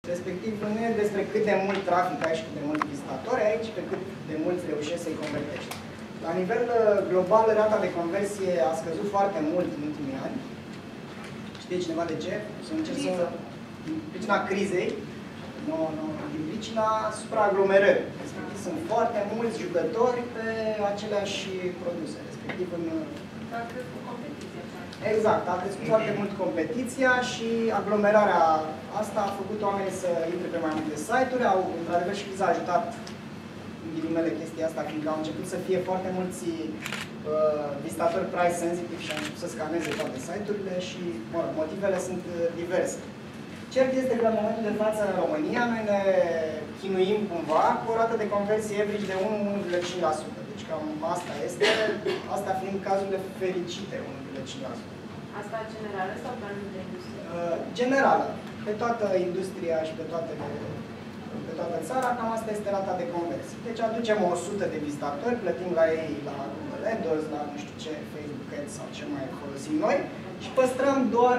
Respectiv, nu e despre cât de mult trafic ai și cât de mulți vizitatori aici, pe cât de mulți reușești să-i convertești. La nivel global, rata de conversie a scăzut foarte mult în ultimii ani. Știe cineva de ce? Din pricina crizei, din pricina supraaglomerării. Respectiv, sunt foarte mulți jucători pe aceleași produse. Respectiv, A crescut competiția. Exact, a crescut foarte mult competiția și aglomerarea asta a făcut oamenii să intre pe mai multe site-uri. Într-adevăr, și criza a ajutat în ghilimele chestia asta, fiindcă au început să fie foarte mulți vizitatori price sensitive și au început să scaneze toate site-urile și motivele sunt diverse. Cert este că în momentul de față în România noi ne chinuim cumva cu o rată de conversie average de 1,5%. Deci cam asta este, asta fiind cazurile fericite, 1,5%. Asta generală sau pe anumite industrie? Generală. Pe toată industria și pe toată țara, cam asta este rata de conversie. Deci aducem 100 de vizitatori, plătim la ei la Google AdWords, la nu știu ce, Facebook Ads sau ce mai folosim noi și păstrăm doar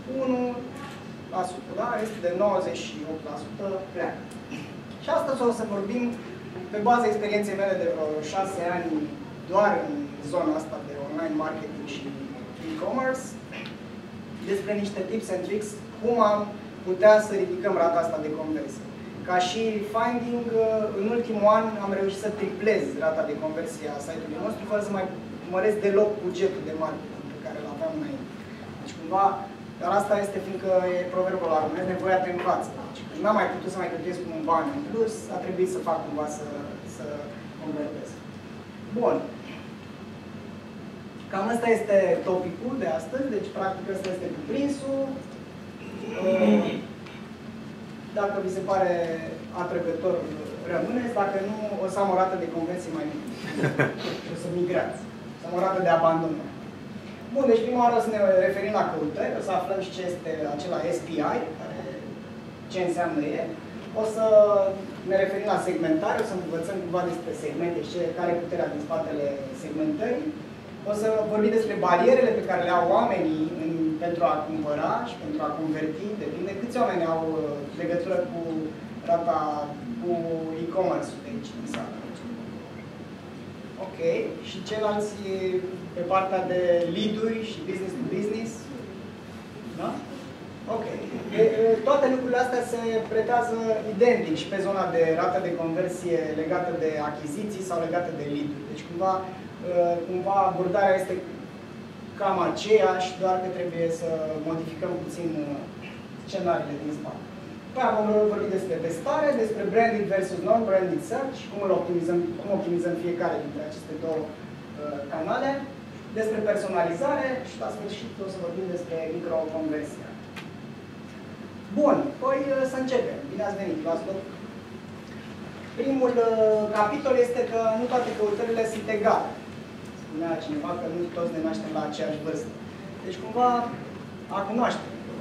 1%, da? Este de 98% pleacă. Și astăzi o să vorbim pe baza experienței mele de vreo 6 ani doar în zona asta de online marketing și e-commerce, despre niște tips and tricks, cum am putea să ridicăm rata asta de conversie. Ca și finding, în ultimul an am reușit să triplez rata de conversie a site-ului nostru, fără să mai măresc deloc bugetul de marketing pe care îl aveam înainte. Deci cumva, dar asta este fiindcă e proverbul la românesc, nevoia te învață. Deci când n-am mai putut să mai cheltuiesc cu un bani în plus, a trebuit să fac cumva să convertesc. Bun. Cam asta este topicul de astăzi, deci practic ăsta este cuprinsul. Dacă vi se pare atrăgător, rămâneți, dacă nu, o să am o rată de conversie mai mică. O să migrați. O să am o rată de abandonare. Bun, deci prima oară o să ne referim la căutări, o să aflăm și ce este acela SPI, ce înseamnă el. O să ne referim la segmentare, o să învățăm cumva despre segmente și care e puterea din spatele segmentării. O să vorbim despre barierele pe care le au oamenii pentru a cumpăra și pentru a converti, depinde câți oameni au legătură cu rata, cu e-commerce-ul de aici din sală. Ok, și ceilalți pe partea de lead-uri și business to business. Da? Ok. Toate lucrurile astea se pretează identic și pe zona de rată de conversie legată de achiziții sau legată de lead-uri. Deci cumva abordarea este cam aceeași, doar că trebuie să modificăm puțin scenariile din spate. Păi vom vorbi despre testare, despre branded versus non-branded search, cum optimizăm fiecare dintre aceste două canale, despre personalizare și la sfârșit o să vorbim despre microconversia. Bun, păi să începem. Bine ați venit, luați loc. Primul capitol este că nu toate căutările sunt egale. Spunea cineva că nu toți ne naștem la aceeași vârstă. Deci cumva a cunoaște.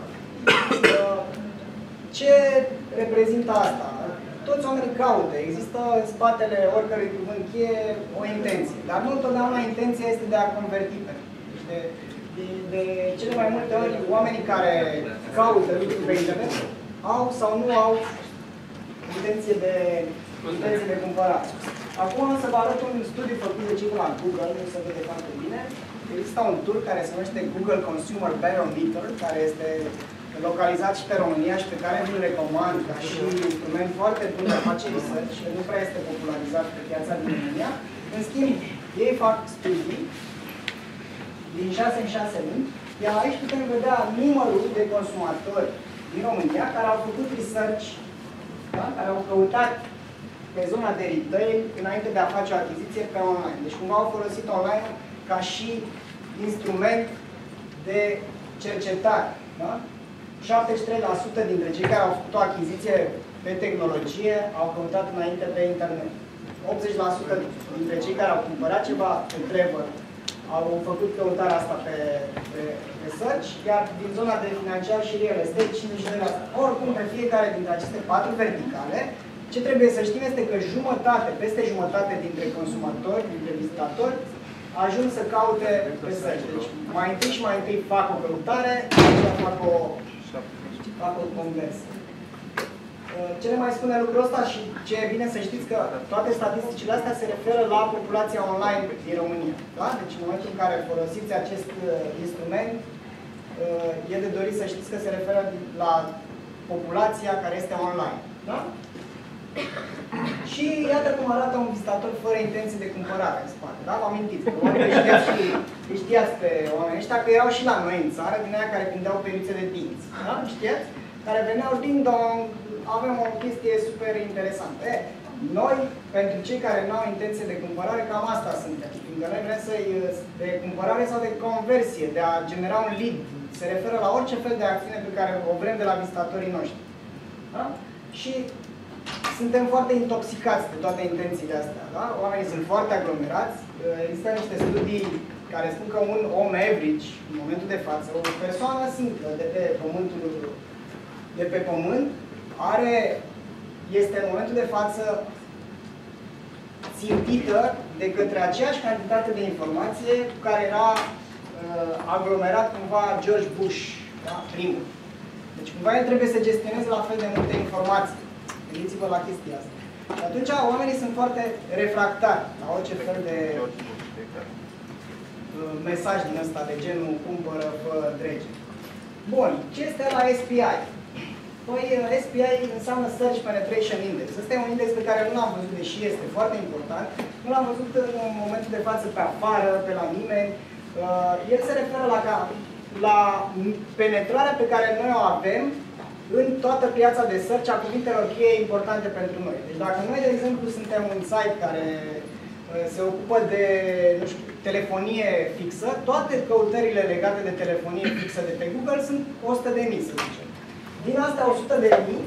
Ce reprezintă asta? Toți oamenii caută. Există în spatele oricărui cuvânt cheie o intenție. Dar nu întotdeauna intenția este de a converti. Deci de cele mai multe ori, oamenii care caută lucruri pe internet au sau nu au intenție de cumpărare. Acum o să vă arăt un studiu făcut de cei de la Google, nu se vede foarte bine. Există un tool care se numește Google Consumer Barometer, care este localizat și pe România și pe care vi-l recomand ca și instrument foarte bun de a face research, și nu prea este popularizat pe piața din România. În schimb, ei fac studii din 6 în 6 luni, iar aici putem vedea numărul de consumatori din România care au făcut research, da? Care au căutat pe zona de retail înainte de a face o achiziție pe online. Deci cumva au folosit online ca și instrument de cercetare. Da? 73% dintre cei care au făcut o achiziție pe tehnologie au căutat înainte pe internet. 80% dintre cei care au cumpărat ceva pe Trevor au făcut căutarea asta pe search, iar din zona de financiar și real estate 52%. Oricum, pe fiecare dintre aceste 4 verticale, ce trebuie să știm este că peste jumătate dintre consumatori, dintre vizitatori, ajung să caute pe search. Deci, mai întâi și mai întâi fac o căutare, fac o conversie. Ce ne mai spune lucrul ăsta și ce e bine să știți că toate statisticile astea se referă la populația online din România. Da? Deci în momentul în care folosiți acest instrument, e de dorit să știți că se referă la populația care este online. Da? Și iată cum arată un vizitator fără intenții de cumpărare în spate. Da? Vă amintiți? Probabil știați pe oamenii ăștia că erau și la noi în țară, din aia care vindeau periuțe de dinți. Da? Știați? Care veneau ding-dong, avem o chestie super interesantă. Noi, pentru cei care nu au intenție de cumpărare, cam asta suntem. Fiindcă noi vrem de cumpărare sau de conversie, de a genera un lead. Se referă la orice fel de acțiune pe care o vrem de la vizitatorii noștri. Da? Și suntem foarte intoxicați de toate intențiile astea. Da? Oamenii sunt foarte aglomerați. Există niște studii care spun că un om average, în momentul de față, o persoană simplă de pe pământ, este în momentul de față țintită de către aceeași cantitate de informație cu care era aglomerat cumva George Bush, da? Primul. Deci cumva el trebuie să gestioneze la fel de multe informații. Gândiți-vă la chestia asta. Și atunci oamenii sunt foarte refractari la orice fel de mesaj din ăsta de genul cumpără, fă, drege. Bun, ce este la SPI? Păi, SPI înseamnă Search Penetration Index. Ăsta e un index pe care nu l-am văzut, deși este foarte important. Nu l-am văzut în momentul de față pe afară, pe la nimeni. El se referă la penetrarea pe care noi o avem în toată piața de search a cuvintelor cheie importante pentru noi. Deci dacă noi, de exemplu, suntem un site care se ocupă de, nu știu, telefonie fixă, toate căutările legate de telefonie fixă de pe Google sunt 100.000, să zicem. Din astea 100.000,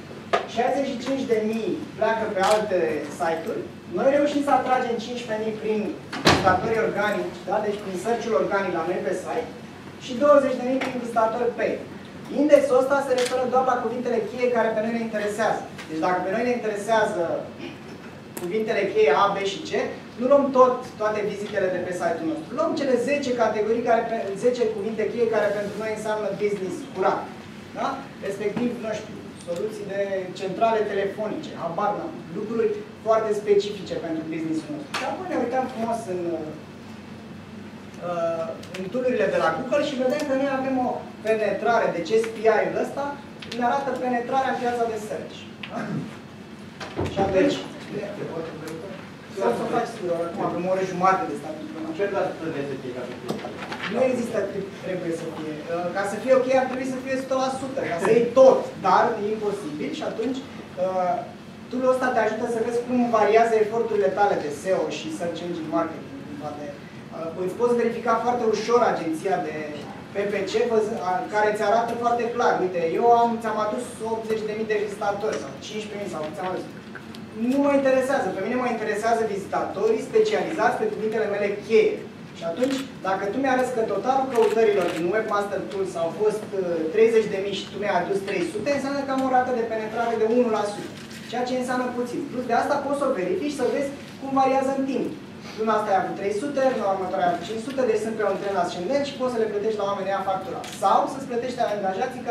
65.000 pleacă pe alte site-uri. Noi reușim să atragem 15.000 prin vizitatori organici, da? Deci prin search-ul organic la noi pe site, și 20.000 prin vizitatori paid. Indexul ăsta se referă doar la cuvintele cheie care pe noi ne interesează. Deci dacă pe noi ne interesează cuvintele cheie A, B și C, nu luăm toate vizitele de pe site-ul nostru. Luăm cele 10 categorii, 10 cuvinte cheie care pentru noi înseamnă business curat. Da? Respectiv, nu știu, soluții de centrale telefonice, habar n-am, lucruri foarte specifice pentru business-ul nostru. Și apoi ne uităm frumos în tool-urile de la Google și vedem că noi avem o penetrare. Deci SPI-ul ăsta ne arată penetrarea în piața de search. Da? Și atunci, să faci sigur, acum avem o oră jumătate de stat. Nu există cât trebuie să fie. Ca să fie ok, ar trebui să fie 100%, ca să iei tot, dar e imposibil și atunci tool-ul ăsta te ajută să vezi cum variază eforturile tale de SEO și Search Engine Marketing. Îți poți verifica foarte ușor agenția de PPC care îți arată foarte clar. Uite, eu ți-am adus 80.000 de vizitatori sau 15.000 sau ți-am adus. Nu mă interesează. Pe mine mă interesează vizitatorii specializați pe cuvintele mele cheie. Și atunci, dacă tu mi-arăți că totalul căutărilor din Webmaster Tools au fost 30.000 și tu mi-ai adus 300, înseamnă că am o rată de penetrare de 1%. Ceea ce înseamnă puțin. Plus de asta poți să o verifici și să vezi cum variază în timp. Luna asta ai avut 300, luna următoare ai avut 500, deci sunt pe un trend ascendent și poți să le plătești la oamenii aia factura. Sau să-ți plătești angajații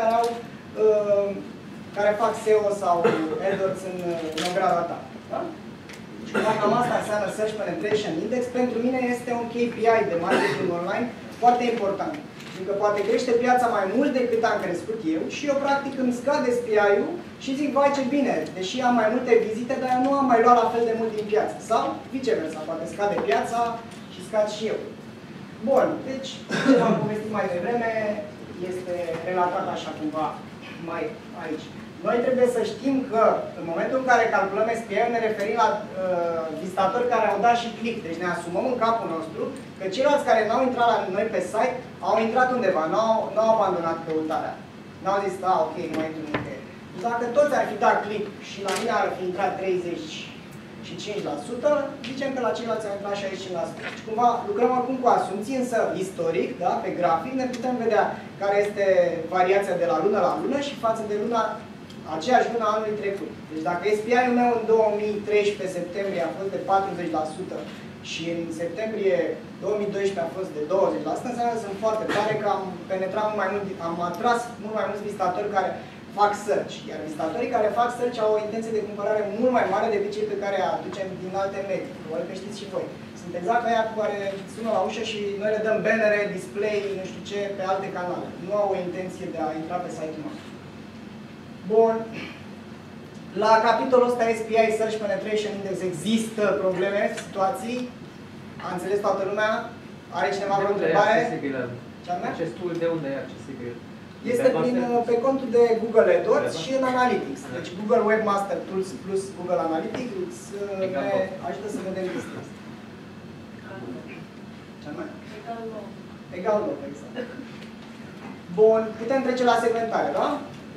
care fac SEO sau AdWords în ograda ta. Da? Și cam asta înseamnă Search Penetration Index. Pentru mine este un KPI de marketing online foarte important. Pentru că poate crește piața mai mult decât am crescut eu și eu practic îmi scade SPI-ul și zic, vai ce bine, deși am mai multe vizite, dar eu nu am mai luat la fel de mult din piață. Sau viceversa, poate scade piața și scad și eu. Bun, deci ce v-am povestit mai devreme este relatat așa cumva mai aici. Noi trebuie să știm că în momentul în care calculăm SPI-ul ne referim la vizitatori care au dat și click. Deci ne asumăm în capul nostru că ceilalți care n-au intrat la noi pe site au intrat undeva, n-au abandonat căutarea. N-au zis, da, ok, nu mai intru nicăieri. Dacă toți ar fi dat click și la mine ar fi intrat 35%, zicem că la ceilalți ar intrat 65%. Și cumva lucrăm acum cu asumții, însă istoric, da, pe grafic, ne putem vedea care este variația de la lună la lună și față de aceeași lună anului trecut. Deci dacă SPI-ul meu în 2013, septembrie, a fost de 40% și în septembrie 2012 a fost de 20%, înseamnă că sunt foarte tare, că am penetrat mult mai mult, am atras mult mai mulți vizitatori care fac search, iar vizitatorii care fac search au o intenție de cumpărare mult mai mare decât cei pe care aducem din alte medii. Probabil că știți și voi. Sunt exact aia cu care sună la ușă și noi le dăm bannere, display, nu știu ce, pe alte canale. Nu au o intenție de a intra pe site-ul nostru. Bun. La capitolul ăsta SPI, Search Penetration Index, există probleme, situații? A înțeles toată lumea? Are cineva vreo întrebare? Acestul de unde e accesibil? Este pe contul de Google AdWords și în Analytics. Deci Google Webmaster Tools plus Google Analytics ne ajută să vedem chestia asta. Egal loc, exact. Bun, putem trece la segmentare, da?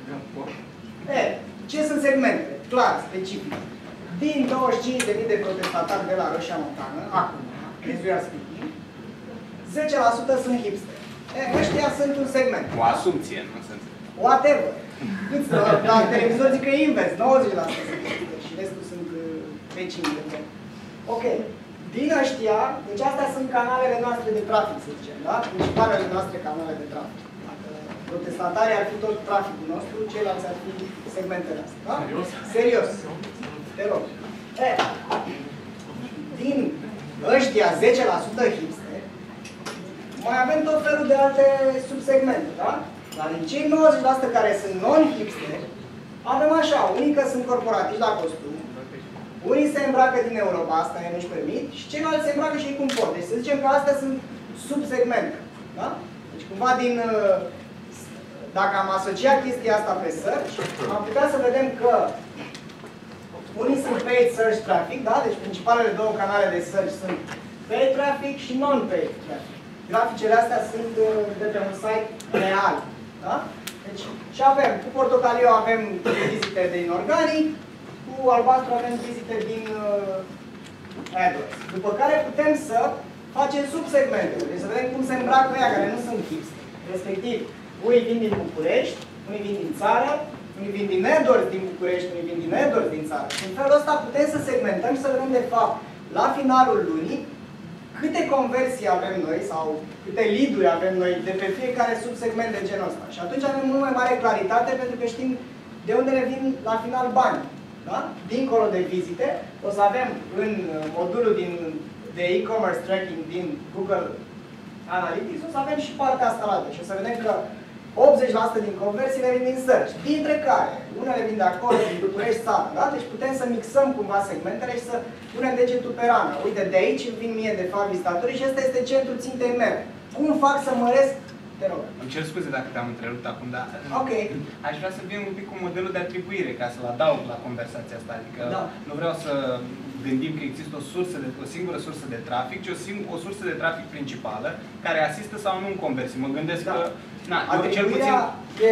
Ce sunt segmente? Clar, specific. Din 25.000 de protestatari de la Roșia Montană, acum, casual speaking, 10% sunt hipster. Ăștia sunt un segment. O asumție, nu se înțeleg. Whatever. La televizor zic că e invers, 90% sunt hipster și restul sunt vecini de tot. Ok. Din ăștia, deci astea sunt canalele noastre de trafic, să zicem, da? Principalele noastre canale de trafic. Protestatarii ar fi tot traficul nostru, ceilalți ar fi segmentele astea, da? Serios. Te rog. Din ăștia 10% hipster, mai avem tot felul de alte subsegmente, da? Dar din cei 90% care sunt non-hipster, avem așa, unii că sunt corporatiști la costum, unii se îmbracă din Europa, asta ei nu-și permit, și ceilalți se îmbracă și ei cum pot. Deci să zicem că astea sunt subsegmente, da? Deci cumva din... Dacă am asociat chestia asta pe search, am putea să vedem că unii sunt paid search traffic, da? Deci principalele două canale de search sunt paid traffic și non-paid traffic. Graficele astea sunt de pe un site real, da? Deci, și avem, cu portocaliu avem vizite din organic, cu albastru avem vizite din AdWords. După care putem să facem subsegmente, deci să vedem cum se îmbracă ăia care nu sunt hipster. Respectiv, unii vin din București, unii vin din țară, unii vin din AdWords din București, unii vin din AdWords din țară. Și în felul ăsta putem să segmentăm și să vedem de fapt, la finalul lunii, câte conversii avem noi sau câte lead-uri avem noi de pe fiecare subsegment de genul ăsta. Și atunci avem mult mai mare claritate pentru că știm de unde ne vin la final bani. Da? Dincolo de vizite, o să avem în modulul de e-commerce tracking din Google Analytics, o să avem și partea asta la altă. Și o să vedem că 80% din conversiile vin din search, dintre care unele vin de acolo, din București, țară, da? Deci putem să mixăm cumva segmentele și să punem degetul pe rană. Uite, de aici îmi vin mie de fapt vizitatorii și ăsta este centrul țintei mele. Cum fac să măresc? Te rog. Îmi cer scuze dacă te-am întrerupt acum, dar ok. Aș vrea să vin un pic cu modelul de atribuire, ca să-l adaug la conversația asta. Adică nu vreau să gândim că există o singură sursă de trafic, ci o sursă de trafic principală, care asistă sau nu în conversii. Mă gândesc că... Atribuirea e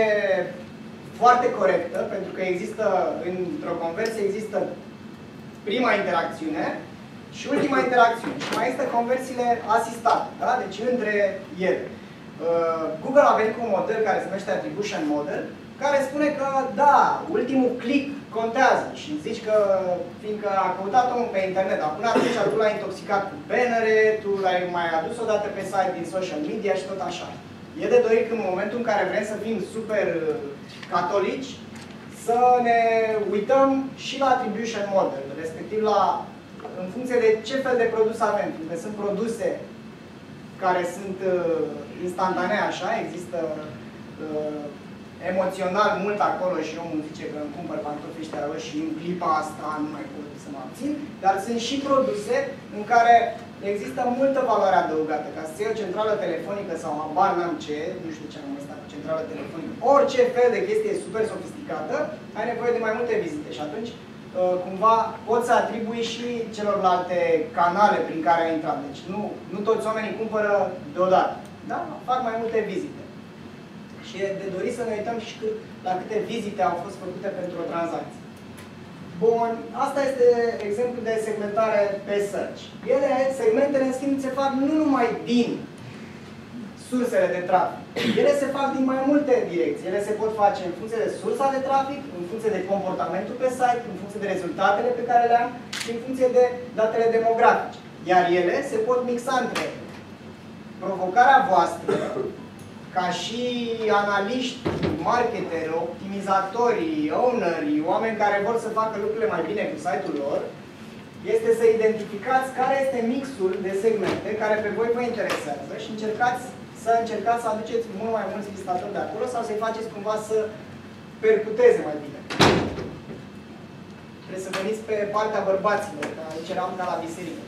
foarte corectă, pentru că există, într-o conversie, există prima interacțiune și ultima interacțiune. Și mai există conversiile asistate, da? Deci între ele. Google a venit cu un model care se numește Attribution Model, care spune că, da, ultimul click contează și zici că, fiindcă a căutat omul pe internet, dar până atunci tu l-ai intoxicat cu bannere, tu l-ai mai adus odată pe site din social media și tot așa. E de dorit că în momentul în care vrem să fim super catolici, să ne uităm și la Attribution Model, respectiv în funcție de ce fel de produs avem. Pentru că sunt produse care sunt instantanee așa, există emoțional mult acolo și omul zice că îmi cumpăr pantofii ăștia roșii și în clipa asta nu mai pot să mă abțin, dar sunt și produse în care există multă valoare adăugată. Ca să iei o centrală telefonică sau habar n-am ce, nu știu ce am ăsta cu centrală telefonică, orice fel de chestie super sofisticată, ai nevoie de mai multe vizite și atunci cumva poți să atribui și celorlalte canale prin care ai intrat. Deci nu toți oamenii cumpără deodată. Da? Fac mai multe vizite. Și e de dorit să ne uităm și la câte vizite au fost făcute pentru o tranzacție. Bun, asta este exemplu de segmentare pe search. Segmentele, în schimb, se fac nu numai din sursele de trafic. Ele se fac din mai multe direcții. Ele se pot face în funcție de sursa de trafic, în funcție de comportamentul pe site, în funcție de rezultatele pe care le am și în funcție de datele demografice. Iar ele se pot mixa între provocarea voastră, ca și analiști, marketeri, optimizatori, ownerii, oameni care vor să facă lucrurile mai bine cu site-ul lor, este să identificați care este mixul de segmente care pe voi vă interesează și încercați să aduceți mult mai mulți vizitatori de acolo sau să-i faceți cumva să percuteze mai bine. Trebuie să veniți pe partea bărbaților, că aici eram ca la biserică.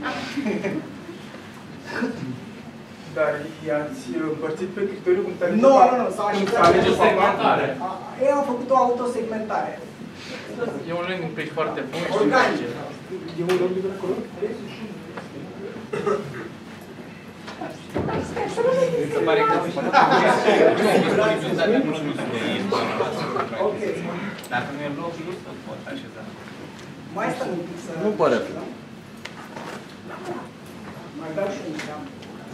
Dar i-ați împărțit pe criteriu cum te Nu, s-au alegeți segmentare. Ei au făcut o autosegmentare. E un landing page foarte bun. Organic. E un loc de acolo? Se pare că disponibilitatea produsului e Ok. Dacă nu e loc, nu se pot așeza. Mai stăm un pic să... Nu pare. Mai dau și un geam.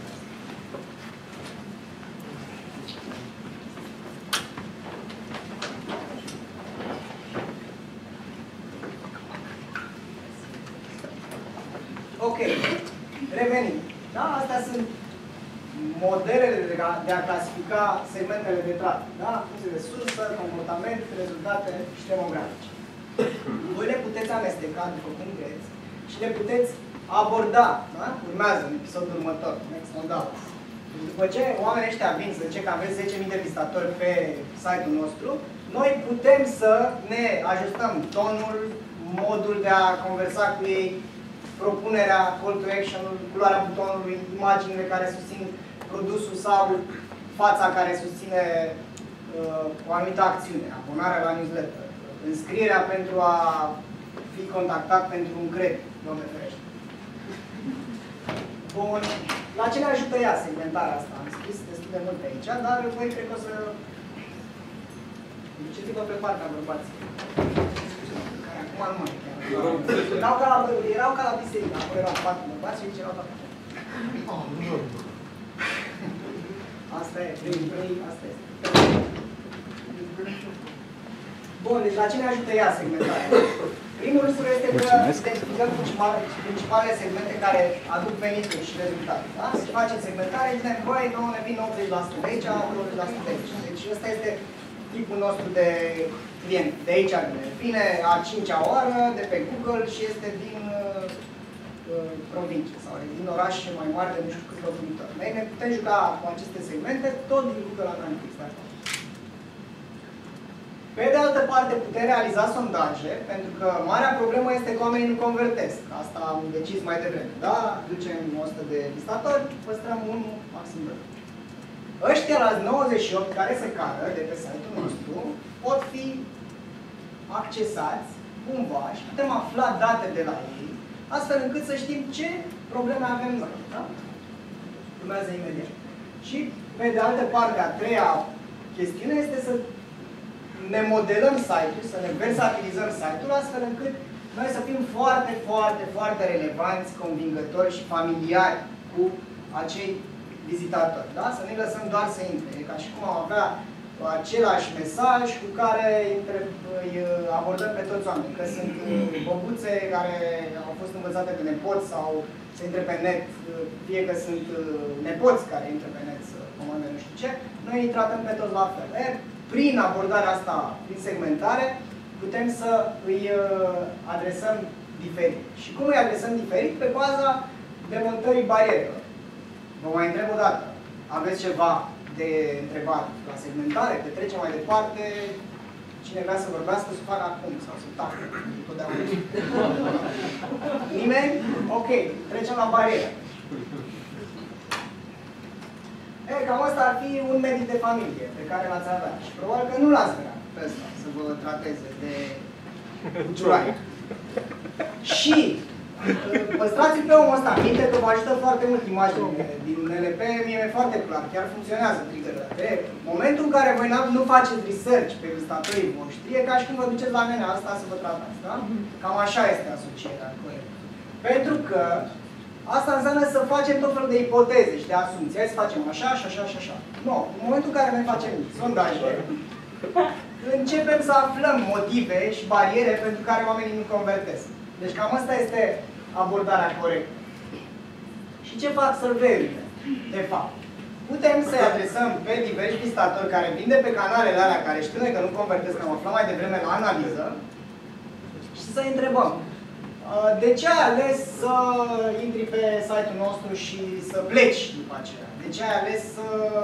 Ok, revenim. Da? Astea sunt modelele de a clasifica segmentele de trafic. Da? Funcție de sursă, comportament, rezultate și demografice. Voi le puteți amesteca după cum vreți și le puteți aborda. Da? Urmează în episodul următor, next model. După ce oamenii ăștia vin să zice că aveți 10.000 de vizitatori pe site-ul nostru, noi putem să ne ajustăm tonul, modul de a conversa cu ei, propunerea, call to action-ul, culoarea butonului, imaginile care susțin produsul sau fața care susține o anumită acțiune, abonarea la newsletter, înscrierea pentru a fi contactat pentru un credit, Doamne ferește. Bun. La ce ne ajută ea segmentarea asta? Am scris destul de mult aici, dar voi cred că o să... Duceți-vă pe partea bărbații. Care acum nu mai erau ca la biserică, acolo erau 4 bărbați și aici erau 4. Asta e, asta este. Bun, deci la ce ne ajută ea segmentarea? Primul lucru este că identificăm principalele segmente care aduc venituri și rezultate. Da? Să facem segmentare, zicem, băi, nouă ne vin 80% de aici, 20% de aici. Deci ăsta este tipul nostru de client. De aici vine a 5-a oră de pe Google și este din provincie sau din orașe mai mari de nu știu câți locuitori. Noi ne putem juca cu aceste segmente tot din Google Analytics. Pe de altă parte, putem realiza sondaje, pentru că marea problemă este că oamenii nu convertesc. Asta am decis mai devreme. Da? Ducem 100 de vizitatori, păstrăm 1, maxim 2. Ăștia la 98 care se cară de pe site-ul nostru pot fi accesați cumva și putem afla date de la ei, astfel încât să știm ce probleme avem noi. Da? Urmează imediat. Și pe de altă parte, a treia chestiune este să ne modelăm site-ul, să ne versatilizăm site-ul, astfel încât noi să fim foarte, foarte, foarte relevanți, convingători și familiari cu acei vizitatori. Da? Să nu-i lăsăm doar să intre. E ca și cum am avea același mesaj cu care îi abordăm pe toți oamenii. Că sunt băbuțe care au fost învățate de nepoți sau să intre pe net, fie că sunt nepoți care intră pe net să comandă nu știu ce, noi îi tratăm pe toți la fel. Prin abordarea asta, prin segmentare, putem să îi adresăm diferit. Și cum îi adresăm diferit? Pe baza demontării barierelor. Vă mai întreb o dată. Aveți ceva de întrebat la segmentare? Te trecem mai departe? Cine vrea să vorbească, să facă acum sau să tacă. Nimeni? Ok. Trecem la barieră. Cam asta ar fi un medic de familie pe care l-ați avea. Și probabil că nu l-ați vrea pe ăsta să vă trateze de ciurai. Și păstrați-l pe omul ăsta minte că vă ajută foarte mult imaginile din NLP, mie e foarte clar, chiar funcționează trigger-urile. În momentul în care voi nu faceți research pe vizitatorii voștri, e ca și cum vă duceți la nenea asta să vă tratați, da? Cam așa este asocierea cu el. Pentru că asta înseamnă să facem tot felul de ipoteze și de asumții. Hai să facem așa, și așa, și așa. Nu. În momentul în care noi facem sondaje, începem să aflăm motive și bariere pentru care oamenii nu convertesc. Deci cam asta este abordarea corectă. Și ce fac survey-urile, de fapt? putem să-i adresăm pe diversi vizitatori care vin de pe canalele alea, care știu noi că nu convertesc, că am aflat mai devreme la analiză, și să-i întrebăm. De ce ai ales să intri pe site-ul nostru și să pleci după aceea? De ce ai ales să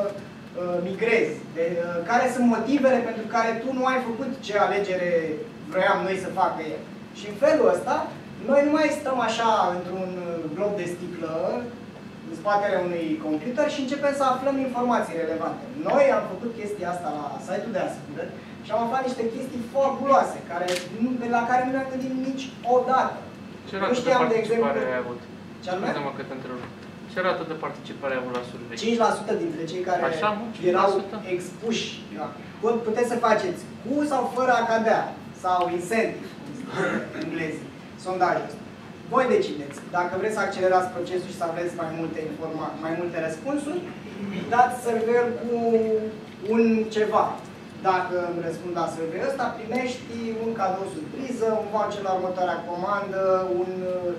migrezi? Care sunt motivele pentru care tu nu ai făcut ce alegere vroiam noi să facă el? Și în felul ăsta, noi nu mai stăm așa într-un glob de sticlă în spatele unui computer și începem să aflăm informații relevante. Noi am făcut chestia asta la site-ul de asigurări și am aflat niște chestii fabuloase, la care nu ne-am gândit niciodată. Ce rată de participare ai avut? Scuze-mă că te întrerup. Ce rată de participare ai avut la survey? 5% dintre cei care așa, erau expuși. Da. Puteți să faceți cu sau fără a cădea, sau incentive, în englezii, sondajul ăsta. Voi decideți. Dacă vreți să accelerați procesul și să aveți mai multe răspunsuri, dați survey-ul cu un ceva. Dacă îmi răspund la survey-ul ăsta, primești un cadou surpriză, un voucher la următoarea comandă, un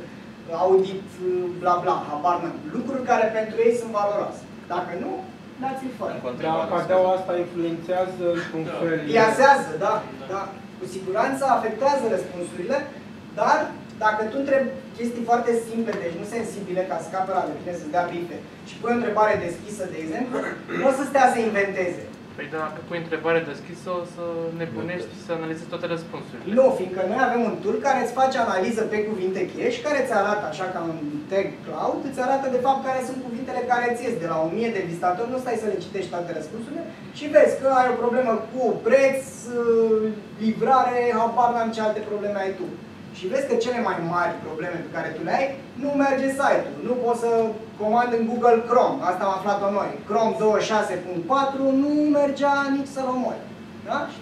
audit, bla bla, habar n-am. Lucruri care pentru ei sunt valoroase. Dacă nu, dați-l fără. Dar cadeaua asta influențează într-un fel. Biazează, da, da. Cu siguranță afectează răspunsurile, dar dacă tu întrebi chestii foarte simple, deci nu sensibile, ca să capă la tine să-ți dea brife, și pui o întrebare deschisă, de exemplu, nu o să stea să inventeze. Păi dacă pui întrebare deschisă, o să nebunești și să analizezi toate răspunsurile. Nu, fiindcă noi avem un tool care îți face analiză pe cuvinte cheie și care îți arată, așa ca un tag cloud, îți arată de fapt care sunt cuvintele care îți ies. De la 1000 de vizitatori nu stai să le citești toate răspunsurile și vezi că ai o problemă cu preț, livrare, habar n-am ce alte probleme ai tu. Și vezi că cele mai mari probleme pe care tu le ai, nu merge site-ul. Nu poți să comand în Google Chrome. Asta am aflat-o noi. Chrome 26.4 nu mergea nici să-l omori. Da? Și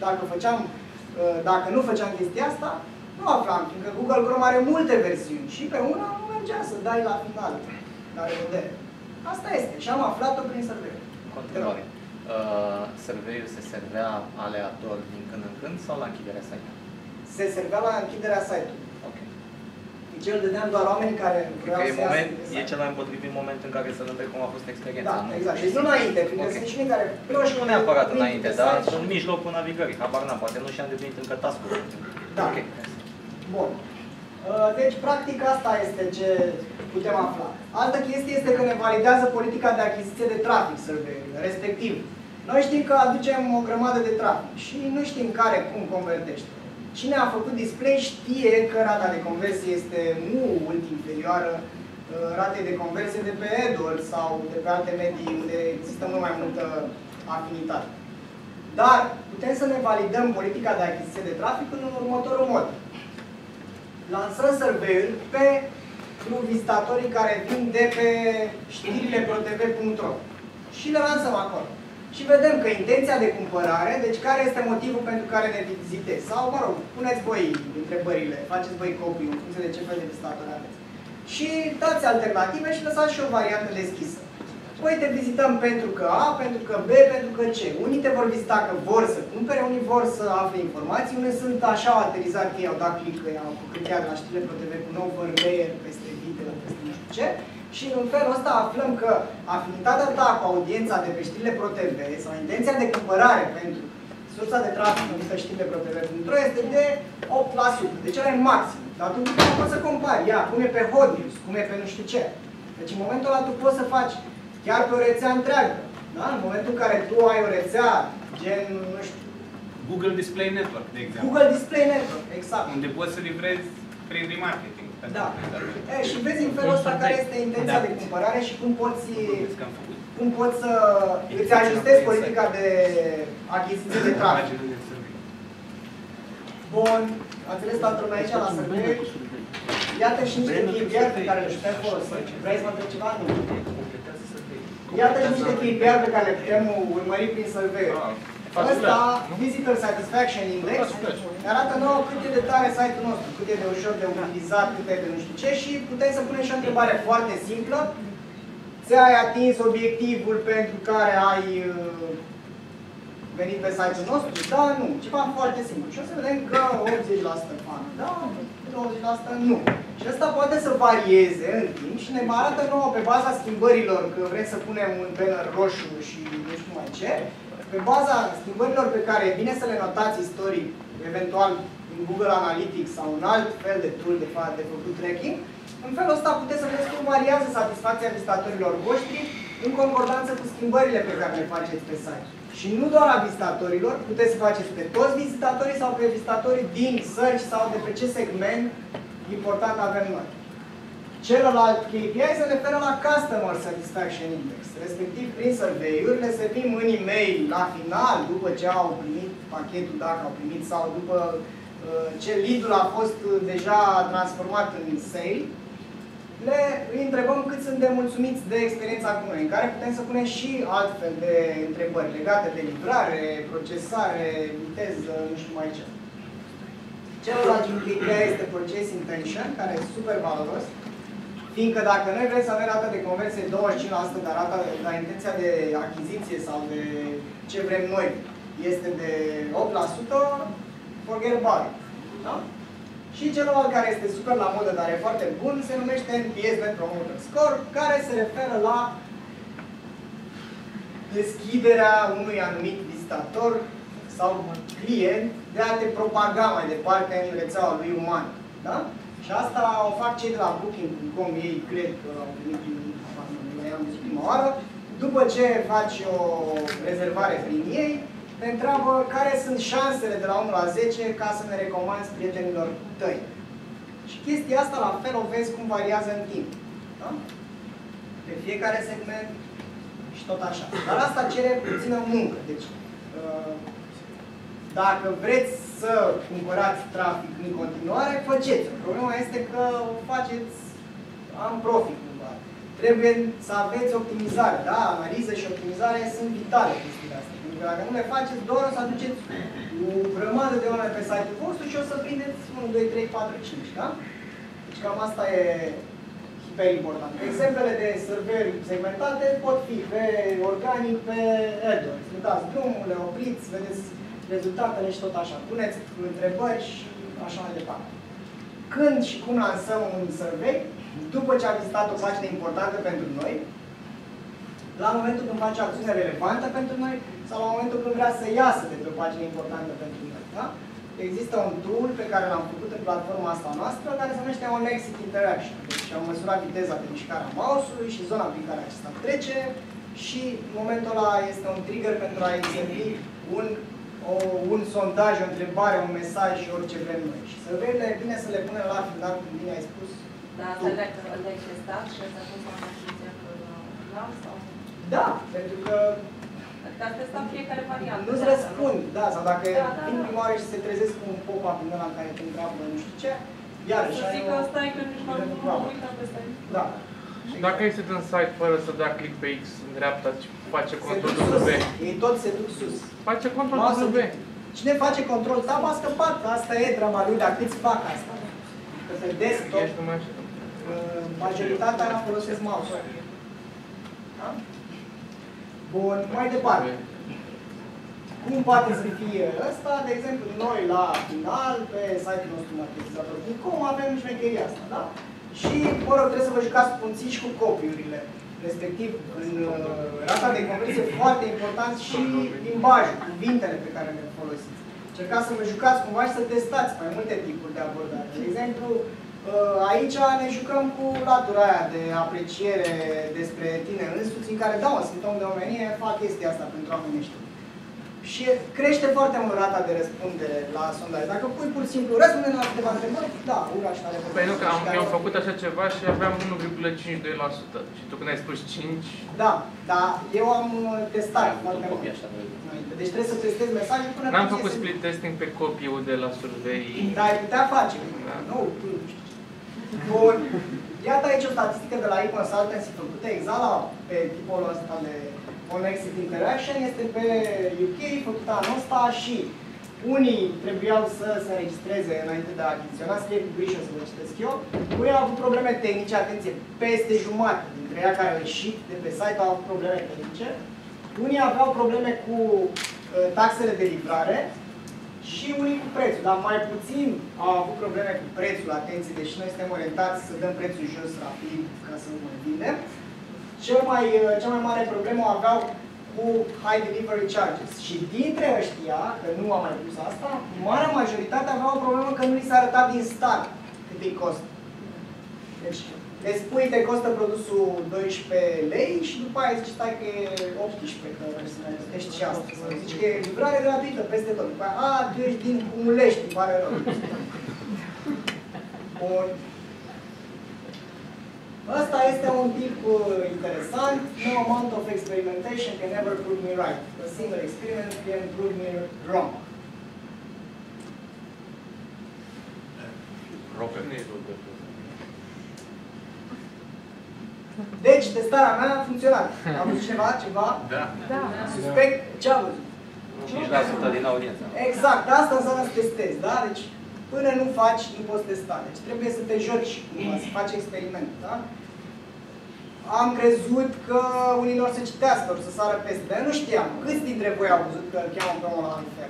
dacă nu făceam chestia asta, nu aflam. Fiindcă Google Chrome are multe versiuni. Și pe una nu mergea să dai la final, la revedere. Asta este. Și am aflat-o prin survey. Continuare. Survey-ul se servea aleator din când în când sau la închiderea site-ului? Se servea la închiderea site-ului. Ok. Deci el dădeam doar oamenii care vreau să iasă. E cel mai potrivit moment în care să-l întreb cum a fost experiența. Da, exact. Deci nu înainte, pentru că sunt și unii care nu neapărat înainte, dar în mijlocul navigării. Habar n-am, poate nu și-am devenit încă task-ul. Da. Okay. Bun. Deci, practic, asta este ce putem afla. Altă chestie este că ne validează politica de achiziție de trafic, survey-urile, respectiv. Noi știm că aducem o grămadă de trafic și nu știm care, cum convertește. Cine a făcut display știe că rata de conversie este mult inferioară ratei de conversie de pe AdWords sau de pe alte medii unde există mult mai multă afinitate. Dar putem să ne validăm politica de achiziție de trafic în următorul mod. Lansăm survey-ul pentru vizitatorii care vin de pe știrile.protv.ro și le lansăm acolo. Și vedem că intenția de cumpărare, deci care este motivul pentru care ne vizitezi. Sau, mă rog, puneți voi întrebările, faceți voi copii în funcție de ce fel de vizitatori aveți. Și dați alternative și lăsați și o variantă deschisă. Păi te vizităm pentru că A, pentru că B, pentru că C. Unii te vor vizita că vor să cumpere, unii vor să afle informații, unii sunt așa aterizat că i-au dat click, că i-au clicat la știrile.protv.ro, văr layer peste video, peste nu știu ce. Și în felul ăsta aflăm că afinitatea ta cu audiența de pe știrile.protv sau intenția de cumpărare pentru sursa de trafic numită știrile.protv.ro este de 8%. Deci ăla e maxim. Dar tu poți să compari, cum e pe Hot News, cum e pe nu știu ce. Deci în momentul ăla tu poți să faci chiar pe o rețea întreagă. Da? În momentul în care tu ai o rețea, gen, nu știu... Google Display Network, de exemplu. Google Display Network, exact. Unde poți să livrezi prin remarketing. Da. Și vezi în felul ăsta care este intenția de cumpărare și cum poți să îți ajustezi politica de achiziție de trafic. Bun. Ați înțeles toată lumea aici la survey? Iată și niște KPI pe care le putem folosi. Vrei să mă întreb ceva? Nu. Iată și niște KPI pe care le putem urmări prin survey. Ăsta, Visitor Satisfaction Index, ne arată nouă cât e de tare site-ul nostru, cât e de ușor de utilizat, cât e de nu știu ce și putem să punem și o întrebare foarte simplă. Ți-ai atins obiectivul pentru care ai venit pe site-ul nostru? Da, nu. Ceva foarte simplu. Și o să vedem că 80% fan, da, 20% nu. Și asta poate să varieze în timp și ne arată nouă pe baza schimbărilor, că vrem să punem un banner roșu și nu știu mai ce, pe baza schimbărilor pe care e bine să le notați istoric, eventual în Google Analytics sau un alt fel de tool de făcut tracking, în felul ăsta puteți să vedeți cum variază satisfacția vizitatorilor voștri în concordanță cu schimbările pe care le faceți pe site. Și nu doar a vizitatorilor, puteți să faceți pe toți vizitatorii sau pe vizitatorii din search sau de pe ce segment important avem noi. Celălalt KPI se referă la Customer Satisfaction Index, respectiv prin survey-uri, le servim în e-mail la final, după ce au primit pachetul, dacă au primit, sau după ce lead-ul a fost deja transformat în sale, îi întrebăm cât sunt de mulțumiți de experiența cu noi, în care putem să punem și altfel de întrebări legate de livrare, procesare, viteză, nu știu mai ce. Celălalt KPI este Purchase Intention, care e super valoros, fiindcă dacă noi vrem să avem rata de conversie 25%, dar dar intenția de achiziție sau de ce vrem noi este de 8%, forget about it. Da? Și celălalt care este super la modă, dar e foarte bun, se numește NPS, Net Promoter Score, care se referă la deschiderea unui anumit vizitator sau client de a te propaga mai departe în rețeaua lui umană. Da? Și asta o fac cei de la Booking.com, ei cred că au venit din prima oară. După ce faci o rezervare prin ei, te întreabă care sunt șansele de la 1 la 10 ca să ne recomanzi prietenilor tăi. Și chestia asta la fel o vezi cum variază în timp. Da? Pe fiecare segment și tot așa. Dar asta cere puțină muncă. Deci, dacă vreți să cumpărați trafic în continuare, faceți-o. Problema este că o faceți în profit. Trebuie să aveți optimizare. Da? Analiză și optimizare sunt vitale chestiile astea. Pentru că dacă nu le faceți, doar o să aduceți o grămadă de oameni pe site-ul vostru și o să prindeți 1, 2, 3, 4, 5. Da? Deci cam asta e super important. Exemplele de serveri segmentate pot fi pe organic, pe AdWords. Le dați drumul, le opriți, vedeți rezultatele și tot așa. Puneți întrebări și așa mai departe. Când și cum lansăm un survey, după ce a vizitat o pagină importantă pentru noi, la momentul când face o acțiune relevantă pentru noi, sau la momentul când vrea să iasă de pe o pagină importantă pentru noi. Da? Există un tool pe care l-am făcut în platforma asta noastră, care se numește On Exit Interaction. Deci am măsurat viteza de mișcare a mouse-ului și zona prin care acesta trece și în momentul ăla este un trigger pentru a inseri un sondaj, o întrebare, un mesaj și orice vrem noi. Și survey-urile e bine să le punem la final, cum bine ai spus. Da, asta le-ai testat și ați ajuns la concluzia că da, sau? Da, pentru că Adică ați testat fiecare variantă. nu-ți răspund, da, sau dacă vin prima oară și se trezesc cu un pop-up în ăla în care te întreabă nu știu ce, iarăși să zic că stai că nici nu uitam pe stai. Da. Și dacă este în site fără să dea click pe X în dreapta, face control W. Ei tot se duc sus. Face control W. Cine face control tab a scăpat, asta e treaba lui, dar câți fac asta? Că pe desktop, Ești numai așa. majoritatea folosesc mouse. Da? Bun, mai departe. Cum poate să fie ăsta? De exemplu, noi la final, pe site-ul nostru marketizator.com avem șmecheria asta, da? Și, mă rog, trebuie să vă jucați puțin și cu copy-urile. Respectiv, în rata de conversie e foarte important și limbajul, cuvintele pe care le folosiți. Încercați să vă jucați cumva și să testați mai multe tipuri de abordare. De exemplu, aici ne jucăm cu latura aia de apreciere despre tine însuți, în care, da, mă, sunt om de omenie, fac chestia asta pentru oamenii ăștia. Și crește foarte mult rata de răspundere la sondare. Dacă pui pur și simplu răspunde la câteva întrebări, da, ura și tare. Păi nu, că eu am făcut așa ceva și aveam 1,52%. Și tu când ai spus 5... Da, dar eu am testat foarte mult. Deci trebuie să testezi mesajul până... N-am făcut split testing pe copy-ul de la survey. Da, ai putea face. Da. Nu știu. Bun. Iată aici o statistică de la eConsultancy făcută exact pe tipul ăsta de On Exit Interaction. Este pe UK, făcută anul ăsta și unii trebuiau să se înregistreze înainte de a achiziționa, scrie cu grijă să vă citesc eu. Unii au avut probleme tehnice, atenție, peste jumătate dintre ea care au ieșit de pe site au avut probleme tehnice. Unii aveau probleme cu taxele de livrare și unii cu prețul, dar mai puțin au avut probleme cu prețul, atenție, deși noi suntem orientați să dăm prețul jos rapid ca să nu mai vindem. Cea mai mare problemă o aveau cu high delivery charges. Și dintre ăștia, că nu am mai pus asta, marea majoritate avea o problemă că nu li s-a arătat din start cât îi costă. Deci, le spui că costă produsul 12 lei și după aia zici, stai că e 18, că să mai plătești și asta. Sau zici că e livrare gratuită peste tot. După aia, tu ești din Cumulești, îmi pare rău. Bun. Asta este un tip interesant. No amount of experimentation can ever prove me right. A single experiment can prove me wrong. Deci, testarea mea a funcționat. A văzut cineva ceva? Da. Suspect? Ce a văzut? 5% din audiență. Exact, asta înseamnă să testezi, da? Deci, până nu faci, nu poți testa. Deci trebuie să te joci cumva, să faci experiment, da? Am crezut că unii nu o să citească, o să sară peste, dar eu nu știam. Câți dintre voi au văzut că îl cheamă pe omul la fel?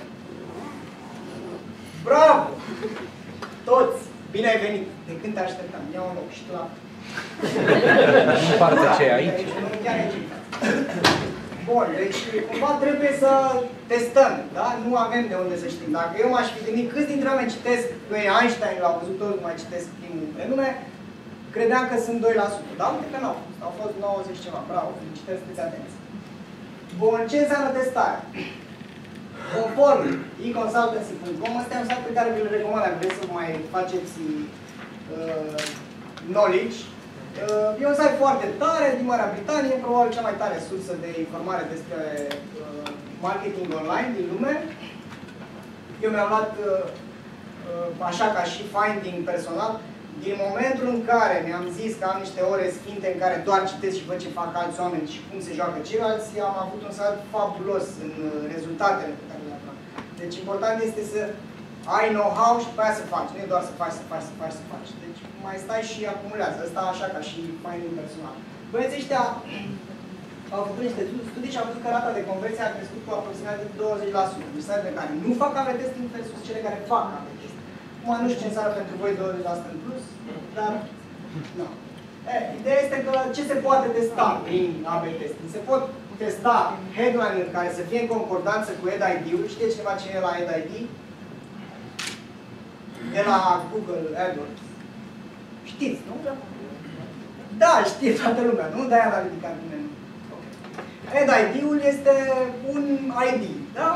Bravo! Toți! Bine ai venit! De când te așteptam? Ia un loc și tu la... Nu partea ce e aici. Nu chiar aici. Bun, deci cumva trebuie să testăm, da? Nu avem de unde să știm. Dacă eu m-aș fi gândit câți dintre oameni citesc, că e Einstein, l-au văzut toți, nu mai citesc primul prenume, credeam că sunt 2%. Dar uite că n-au fost. Au fost 90 ceva. Bravo, felicitări, sunteți atenți. Bun, ce înseamnă testare? Conform eConsultancy.com, ăsta e un site pe care vi-l recomand dacă vreți să mai faceți knowledge. E un site foarte tare, din Marea Britanie, probabil cea mai tare sursă de informare despre marketing online din lume. Eu mi-am luat, așa ca și finding personal, din momentul în care mi-am zis că am niște ore sfinte în care doar citesc și văd ce fac alți oameni și cum se joacă ceilalți, am avut un salt fabulos în rezultatele pe care le-am luat. Deci important este să ai know-how și după aia să faci. Nu e doar să faci. Deci mai stai și acumulează. Asta așa ca și finding personal. Băieții ăștia au făcut niște studii și au văzut că rata de conversie a crescut cu aproximativ 20%. Deci site-urile care nu fac AB testing versus cele care fac AB testing. Acum nu știu ce înseamnă pentru voi 20% în plus, dar nu. Ideea este că ce se poate testa prin AB testing? Se pot testa headline-uri care să fie în concordanță cu AdID-ul. Știe cineva ce e la AdID? De la Google AdWords. Știți, nu? Da, știe toată lumea, nu? De-aia l-a ridicat nimeni. AdID-ul este un ID, da?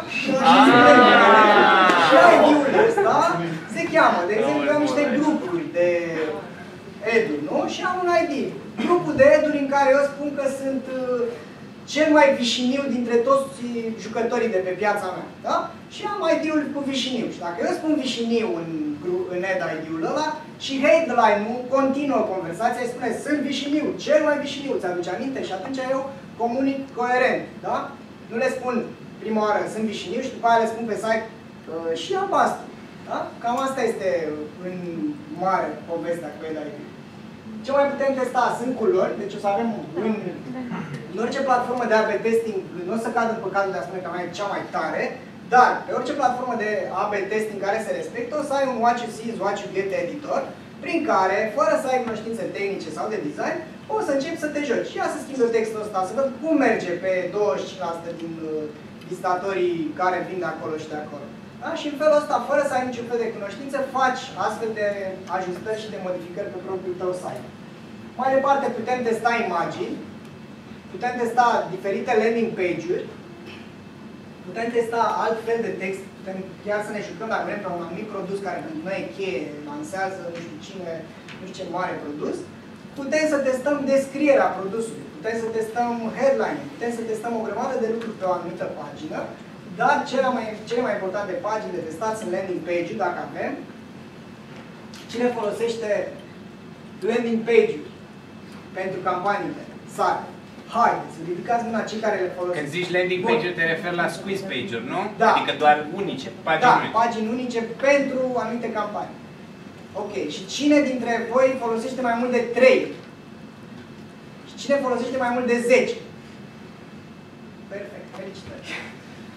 Și ID-ul ăsta se cheamă, de exemplu, am niște grupuri de ad-uri, nu? Și am un ID. Grupul de ad-uri în care eu spun că sunt cel mai vișiniu dintre toți jucătorii de pe piața mea, da? Și am ID-ul cu vișiniu. Și dacă eu spun vișiniu în ad-ID-ul ăla și headline-ul continuă conversația, îi spune, sunt vișiniu, cel mai vișiniu, ți-aduce aminte? Și atunci eu comunic coerent, da? Nu le spun prima oară, sunt vișiniu și după aia le spun pe site și albastru, da? Cam asta este în mare povestea cu ad-ID. Ce mai putem testa? Sunt culori, deci o să avem în orice platformă de AB testing, nu o să cadă în păcatul de a spune că mai e cea mai tare, dar pe orice platformă de AB testing care se respectă, o să ai un what you see is what you get editor, prin care, fără să ai cunoștințe tehnice sau de design, o să începi să te joci. Ia să schimbi textul ăsta, să văd cum merge pe 25% din vizitatorii care vin de acolo și de acolo. Da? Și în felul ăsta, fără să ai niciun fel de cunoștință, faci astfel de ajustări și de modificări pe propriul tău site. Mai departe, putem testa imagini, putem testa diferite landing page-uri, putem testa alt fel de text, putem chiar să ne jucăm dacă vrem pe un anumit produs care pentru noi e cheie, lansează nu știu cine, nu știu ce mare produs. Putem să testăm descrierea produsului, putem să testăm headline, putem să testăm o grămadă de lucruri pe o anumită pagină, dar cele mai importante pagini de testat sunt landing page-uri, dacă avem. Cine folosește landing page-uri pentru campaniile sale? Haideți, ridicați mâna cei care le folosesc. Când zici landing page-uri, te referi la squeeze page-uri, nu? Da. Adică doar unice, pagini unice. Da, pagini unice pentru anumite campanii. Ok, și cine dintre voi folosește mai mult de 3? Și cine folosește mai mult de 10? Perfect, felicitări.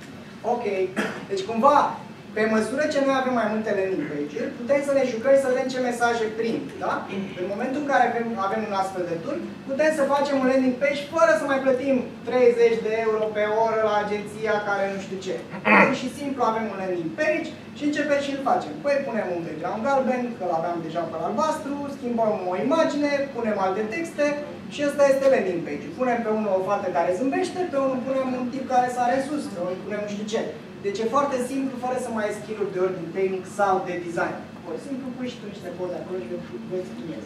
Ok. Deci cumva, pe măsură ce noi avem mai multe landing page-uri, putem să ne jucăm să vedem ce mesaje prind, da? În momentul în care avem un astfel de tool, putem să facem un landing page fără să mai plătim 30 de euro pe oră la agenția care nu știu ce. Pur și simplu avem un landing page și începem și îl facem. Păi punem un background galben, că l-aveam deja pe albastru, schimbăm o imagine, punem alte texte și ăsta este landing page. Punem pe unul o fată care zâmbește, pe unul punem un tip care sare sus, pe unul punem nu știu ce. Deci e foarte simplu, fără să mai ai skill-uri de ordin tehnic sau de design. Pur și simplu pui și tu niște poze acolo și vezi cum ies.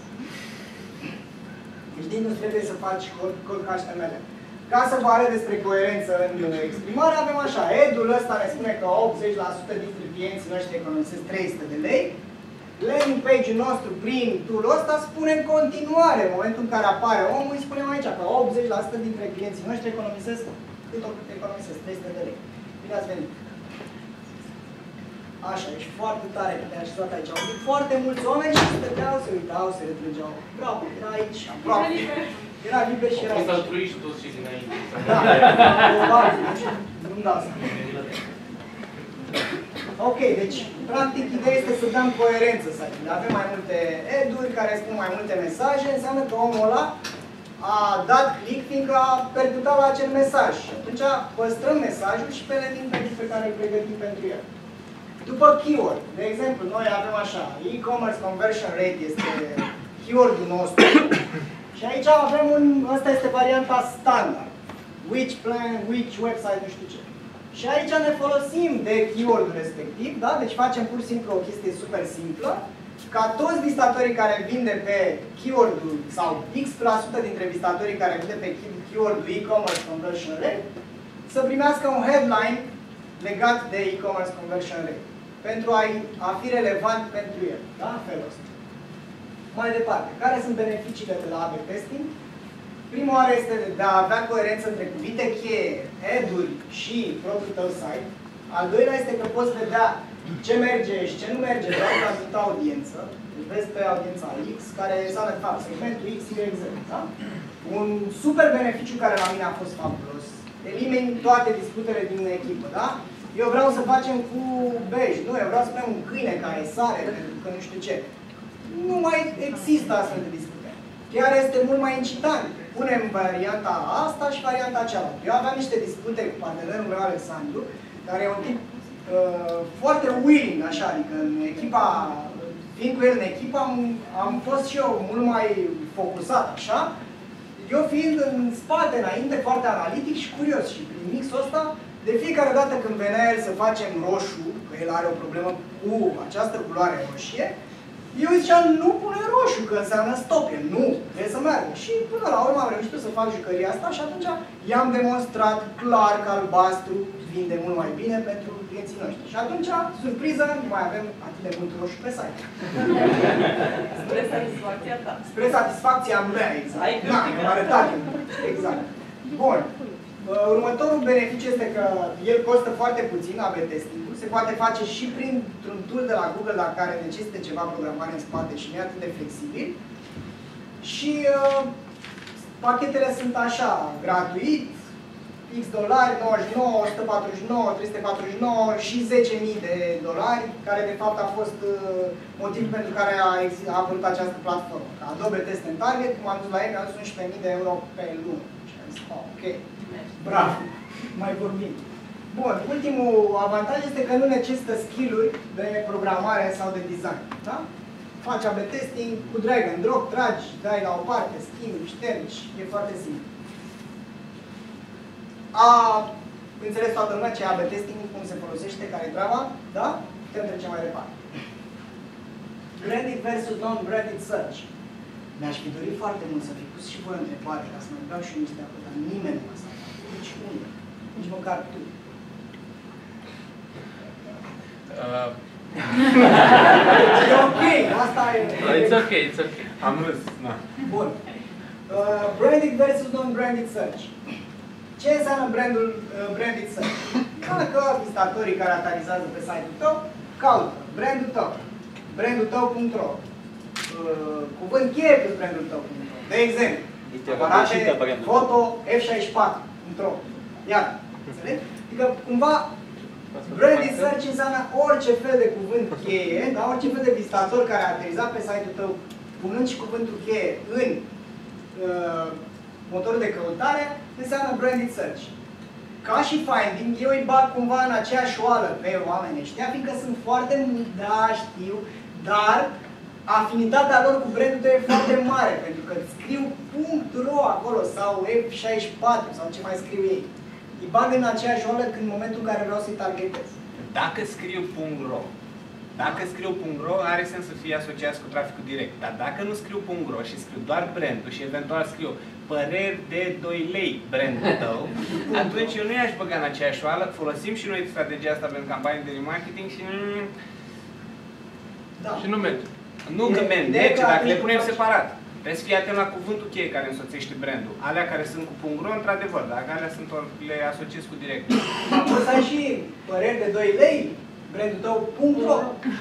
Deci nu trebuie să faci cod HTML. Ca să vă arăt despre coerență în exprimare, avem așa, head-ul ăsta ne spune că 80% dintre clienții noștri economisesc 300 de lei. Landing page-ul nostru prin tool-ul ăsta spune în continuare, în momentul în care apare omul, îi spunem aici că 80% dintre clienții noștri economisesc 300 de lei. Bine ați venit! Așa, ești foarte tare că te-ai așezat aici. Au venit foarte mulți oameni și stăteau, se uitau, se retrăgeau. Bravo, era aici, aproape. Era liber și era aici. O să altruiști toți și dinainte. Da, probabil, nu-mi dau seama. Ok, deci, practic, ideea este să dăm coerență site-ului. Avem mai multe ad-uri care spun mai multe mesaje, înseamnă că omul ăla a dat click fiindcă a percutat la acel mesaj. Și atunci păstrăm mesajul și pe landing page pe care îl pregătim pentru el. După keyword, de exemplu, noi avem așa, e-commerce conversion rate este keyword-ul nostru. Și aici avem ăsta este varianta standard. Which plan, which website, nu știu ce. Și aici ne folosim de keyword-ul respectiv, da? Deci facem pur și simplu o chestie super simplă, ca toți vizitatorii care vin de pe keyword-ul, sau X% dintre vizitatorii care vin de pe keyword-ul e-commerce conversion rate, să primească un headline legat de e-commerce conversion rate, pentru a fi relevant pentru el, da? În felul ăsta. Mai departe, care sunt beneficiile de la A/B testing? Prima oară este de a avea coerență între cuvinte cheie, ad-uri și propriul tău site. Al doilea este că poți vedea ce merge și ce nu merge de la anumită audiență. Deci vezi pe audiența X, care înseamnă, de fapt, segmentul X, Y, Z. Da? Un super beneficiu care la mine a fost fabulos. Elimini toate disputele din echipă, da? Eu vreau să facem cu bej, nu, eu vreau să punem un câine care sare, pentru că nu știu ce. Nu mai există astfel de dispute. Chiar este mult mai incitant. Punem varianta asta și varianta cealaltă. Eu aveam niște dispute cu partenerul meu, Alexandru, care e un tip foarte willing, așa, adică în echipa, fiind cu el în echipă, am fost și eu mult mai focusat, așa, eu fiind în spate, înainte, foarte analitic și curios. Și prin mixul ăsta, de fiecare dată când venea el să facem roșu, că el are o problemă cu această culoare roșie, eu ziceam, nu pune roșu, că înseamnă stop, nu, trebuie să meargă. Și până la urmă am reușit să fac jucăria asta și atunci i-am demonstrat clar că albastru vinde mult mai bine pentru clienții noștri. Și atunci, surpriză, nu mai avem atât de mult roșu pe site. Spre satisfacția ta. Spre satisfacția mea, exact. Da, am arătat. Exact. Bun. Următorul beneficiu este că el costă foarte puțin, A/B testing-ul. Se poate face și printr-un tool de la Google, la care necesită ceva programare în spate și nu e atât de flexibil. Și pachetele sunt așa, gratuit, X dolari, 99, 149, 349 și 10.000 de dolari, care de fapt a fost motivul pentru care a apărut această platformă. Ca Adobe Test and Target, cum am dus la ei, mi-a dus 11.000 de euro pe lună. Și am zis, ok, bravo, mai vorbim. Bun, ultimul avantaj este că nu necesită skill-uri de programare sau de design. Da? Faci A/B testing cu drag and drop, tragi, dai la o parte, schimbi, ștergi, e foarte simplu. A înțeles toată lumea ce e A/B testing, cum se folosește, care e treaba? Da? Putem trece mai departe. Branded versus non-branded search. Mi-aș fi dorit foarte mult să fi pus și voi o întrebare, ca să mă dau și eu niște acolo, dar nimeni nu a stat. Nici unul. Nici măcar tu. E ok, asta e... It's ok, it's ok. Am râs, da. Bun. Branded versus non-branded search. Ce înseamnă branded search? Înseamnă că vizitatorii care atarizează pe site-ul tău caută brandul tău, brandul tău.ro, cuvânt cheie pe brandul tău.ro. De exemplu, aparate foto F64.ro. Iar, înțelegi? Adică, cumva, Branded search înseamnă orice fel de cuvânt cheie, da? Orice fel de vizitator care a aterizat pe site-ul tău, punând și cuvântul cheie în motorul de căutare, înseamnă branded search. Ca și finding, eu îi bag cumva în aceeași oală pe oamenii ăștia, fiindcă sunt foarte mulți, da, știu, dar afinitatea lor cu brandul tău e foarte mare, pentru că scriu .ro acolo sau F64 sau ce mai scriu ei. Îi bag în aceeași oală în momentul în care vreau să-i targetez. Dacă scriu .ro, dacă scriu .ro, are sens să fie asociați cu traficul direct. Dar dacă nu scriu .ro și scriu doar brandul și eventual scriu păreri de 2 lei brandul tău, atunci eu nu i-aș băga în aceeași oală. Folosim și noi strategia asta pentru campanii de remarketing și Da. Și nu merge. nu că merge, dacă le punem separat. Trebuie să fii atent la cuvântul cheie care însoțește brandul. Alea care sunt cu .ro, într-adevăr, dacă alea sunt, le asociezi cu direct. Poți să ai și păreri de 2 lei, brandul tău .ro.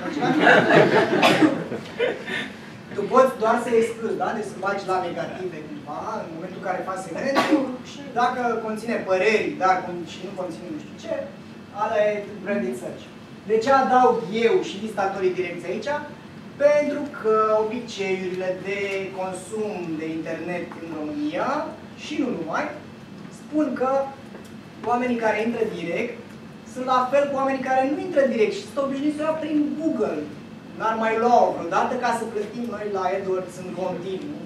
Tu poți doar să excluzi, da? Deci să bagi la negative cumva, în momentul în care faci segmentul și dacă conține păreri, dar și nu conține nu știu ce, ala e branded search. De ce adaug eu și vizitatorii direcți aici? Pentru că obiceiurile de consum de internet în România, și nu numai, spun că oamenii care intră direct sunt la fel cu oamenii care nu intră direct și sunt obișnuiți să o ia prin Google. N-ar mai lua vreodată ca să plătim noi la AdWords în continuu.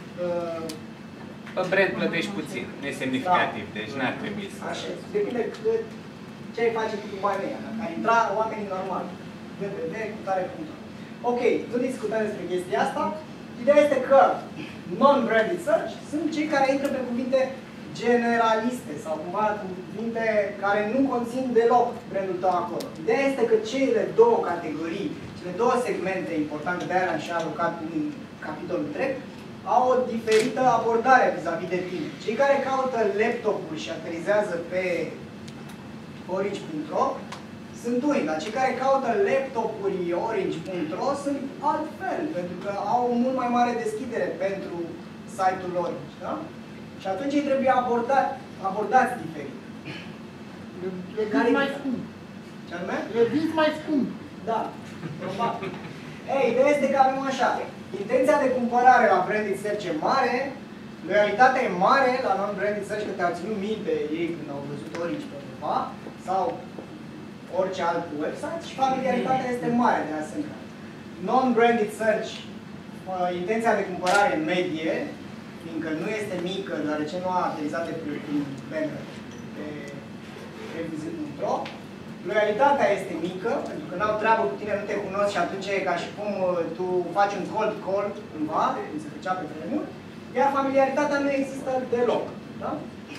Pe brand plătești puțin, nu e semnificativ, da. Deci n-ar trebui să... Așa, depinde ce ai face cu banii ăia, dacă ai intra oamenii normali. www.cutare.ro. Ok, nu discutăm despre chestia asta. Ideea este că non-branded search sunt cei care intră pe cuvinte generaliste sau cumva cuvinte care nu conțin deloc brandul tău acolo. Ideea este că cele două categorii, cele două segmente importante, de aia și-a alocat un capitol întreg, au o diferită abordare vis-a-vis de tine. Cei care caută laptopuri și aterizează pe orange.ro sunt unii, dar cei care caută laptopuri orange.ro sunt altfel, pentru că au o mult mai mare deschidere pentru site-ul lor. Da? Și atunci ei trebuie abordați diferit. Le vinzi mai scump. Ce anume? Le vinzi mai scump. Da, probabil. Ei, ideea este că avem așa. Intenția de cumpărare la branded search e mare, loialitatea e mare la non-branded search, că te-au ținut minte ei când au văzut Orange pe undeva, sau orice alt website, și familiaritatea este mare de asemenea. Non-branded search, intenția de cumpărare în medie, fiindcă nu este mică, deoarece nu a aterizat pe un banner pe vizit.ro. Loialitatea este mică, pentru că n-au treabă cu tine, nu te cunosc și atunci e ca și cum tu faci un cold call cumva, cum se făcea pe vremuri, iar familiaritatea nu există deloc. Da?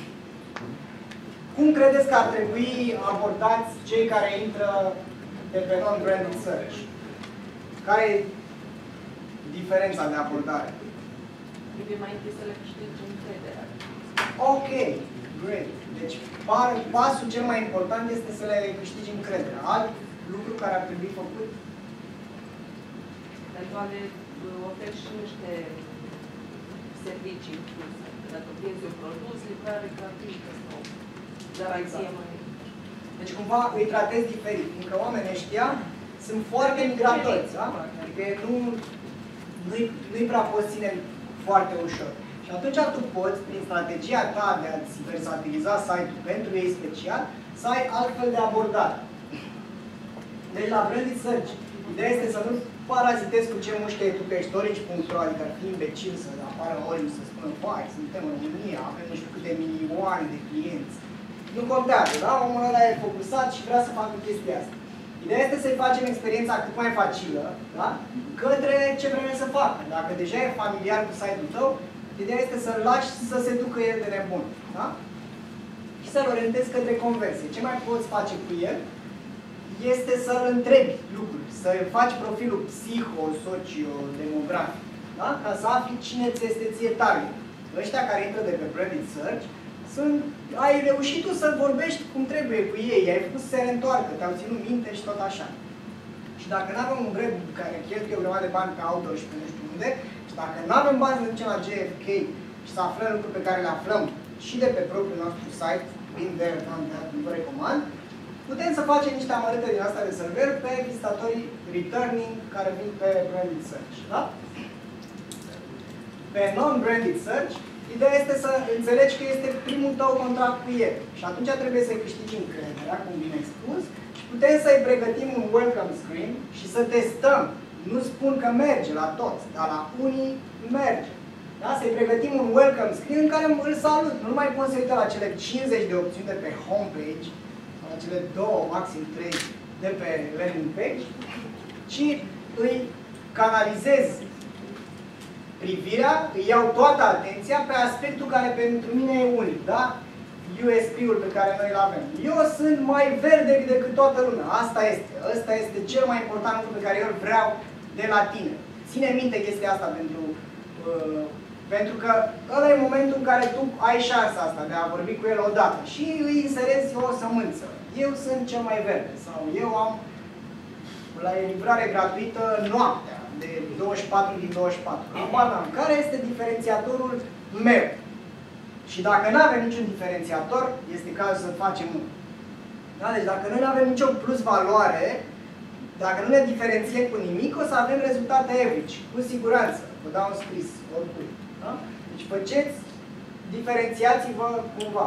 Cum credeți că ar trebui abordați cei care intră de pe non-branded search? Care e diferența de abordare? Trebuie mai întâi să le câștigi încrederea. Ok, great. Deci pasul cel mai important este să le câștigi încrederea. Alt lucru care ar trebui făcut? Eventual le oferi și niște servicii incluse. Dacă vinzi un produs, livrare gratuită sau garanție mai... Deci cumva îi tratezi diferit, fiindcă oamenii ăștia sunt foarte migratori, da? Adică nu-i prea poți ține foarte ușor. Și atunci tu poți, prin strategia ta de a-ți versatiliza site-ul pentru ei special, să ai altfel de abordare. Deci la branded search, ideea este să nu parazitezi cu ce muște tu pe Storage.ro, adică ar fi imbecil să apară Orange să spună, vai, suntem în România, avem nu știu câte milioane de clienți. Nu contează, da? Omul ăla e focusat și vrea să facă chestia asta. Ideea este să-i facem experiența cât mai facilă, da? Către ce vrem să facă. Dacă deja e familiar cu site-ul tău, ideea este să-l lași să se ducă el de nebun. Da? Și să-l orientezi către conversie. Ce mai poți face cu el este să-l întrebi lucruri, să faci profilul psiho-socio-demografic, da? Ca să afli cine ți este ție target. Ăștia care intră de pe branded search, ai reușit tu să vorbești cum trebuie cu ei, ai făcut să se reîntoarcă, te-au ținut minte și tot așa. Și dacă nu avem un brand care cheltuie o grămadă de bani pe outdoor și pe nu știu unde, și dacă nu avem bani să ne ducem la JFK și să aflăm lucruri pe care le aflăm și de pe propriul nostru site, been there, done that, nu vă recomand, putem să facem niște amărâte din asta de server pe vizitatorii returning care vin pe branded search. Da? Pe non-branded search, ideea este să înțelegi că este primul tău contract cu el. Și atunci trebuie să-i câștigi încrederea, cum bine ai spus, și putem să-i pregătim un welcome screen și să testăm. Nu spun că merge la toți, dar la unii merge. Da? Să-i pregătim un welcome screen în care îl salut. Nu mai poți să uite la cele 50 de opțiuni de pe homepage, la cele 2, maxim 3 de pe landing page, ci îi canalizez privirea, îi iau toată atenția pe aspectul care pentru mine e unic, da? USP-ul pe care noi îl avem. Eu sunt mai verde decât toată lumea. Asta este. Ăsta este cel mai important lucru pe care eu îl vreau de la tine. Ține minte chestia asta pentru că ăla e momentul în care tu ai șansa asta de a vorbi cu el odată și îi inserezi o sămânță. Eu sunt cel mai verde sau eu am la livrare gratuită noaptea de 24 din 24. Care este diferențiatorul meu? Și dacă nu avem niciun diferențiator, este cazul să facem unul. Da? Deci dacă noi nu avem nicio plus valoare, dacă nu ne diferențiem cu nimic, o să avem rezultate average, cu siguranță. Vă dau un scris, oricui. Da? Deci faceți, diferențiați-vă cumva.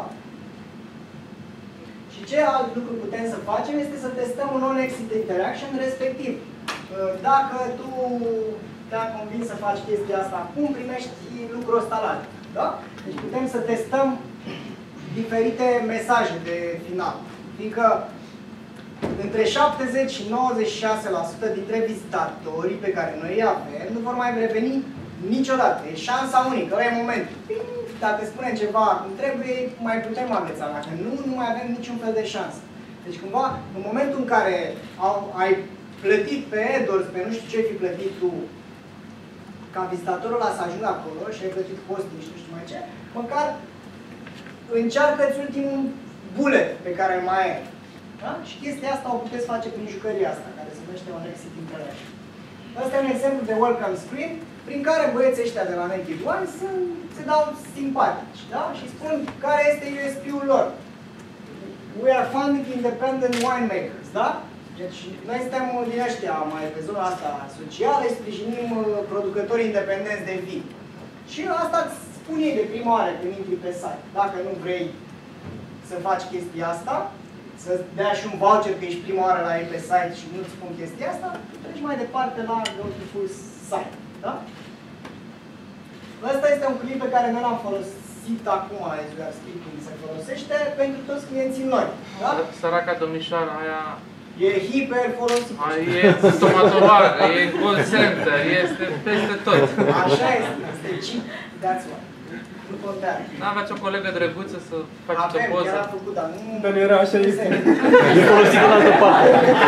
Și ce alt lucru putem să facem este să testăm un non-exit interaction respectiv. Dacă tu te-am convins să faci chestia asta, cum primești lucrul ăsta la altă? Da? Deci putem să testăm diferite mesaje de final. Fiindcă între 70 și 96% dintre vizitatorii pe care noi îi avem nu vor mai reveni niciodată. E șansa unică, ăla e momentul. Dacă spunem ceva cum trebuie, mai putem agăța. Dacă nu, nu mai avem niciun fel de șansă. Deci cumva, în momentul în care ai plătit pe AdWords, pe nu știu ce ai fi plătit tu, ca vizitatorul ăla să ajungă acolo și ai plătit hosting și nu știu mai ce, măcar încearcă-ți ultimul bullet pe care îl mai ai. Da? Și chestia asta o puteți face prin jucăria asta, care se numește un exit interaction. Asta e un exemplu de welcome screen, prin care băieții ăștia de la Naked Wine se dau simpatici, da? Și spun care este USP-ul lor. We are funding independent winemakers, da? Deci noi suntem din ăștia mai pe zona asta socială, sprijinim producătorii independenți de vin. Și asta îți spun ei de prima oară când intri pe site. Dacă nu vrei să faci chestia asta, să dea și un voucher că ești prima oară la ei pe site și nu-ți spun chestia asta, treci mai departe la Beautiful Site. Da? Ăsta este un clip pe care noi l-am folosit acum la Ezgar Scripting, se folosește pentru toți clienții noi. Da? Săraca domnișoara aia... E hiper folosit. E stomatologă, e call center, este peste tot. Așa este, este cheap, that's why. Nu contează. N-aveați o colegă drăguță să faceți o poză? Avem, chiar a făcut, dar nu... Dar nu era așa, E folosit în altă parte.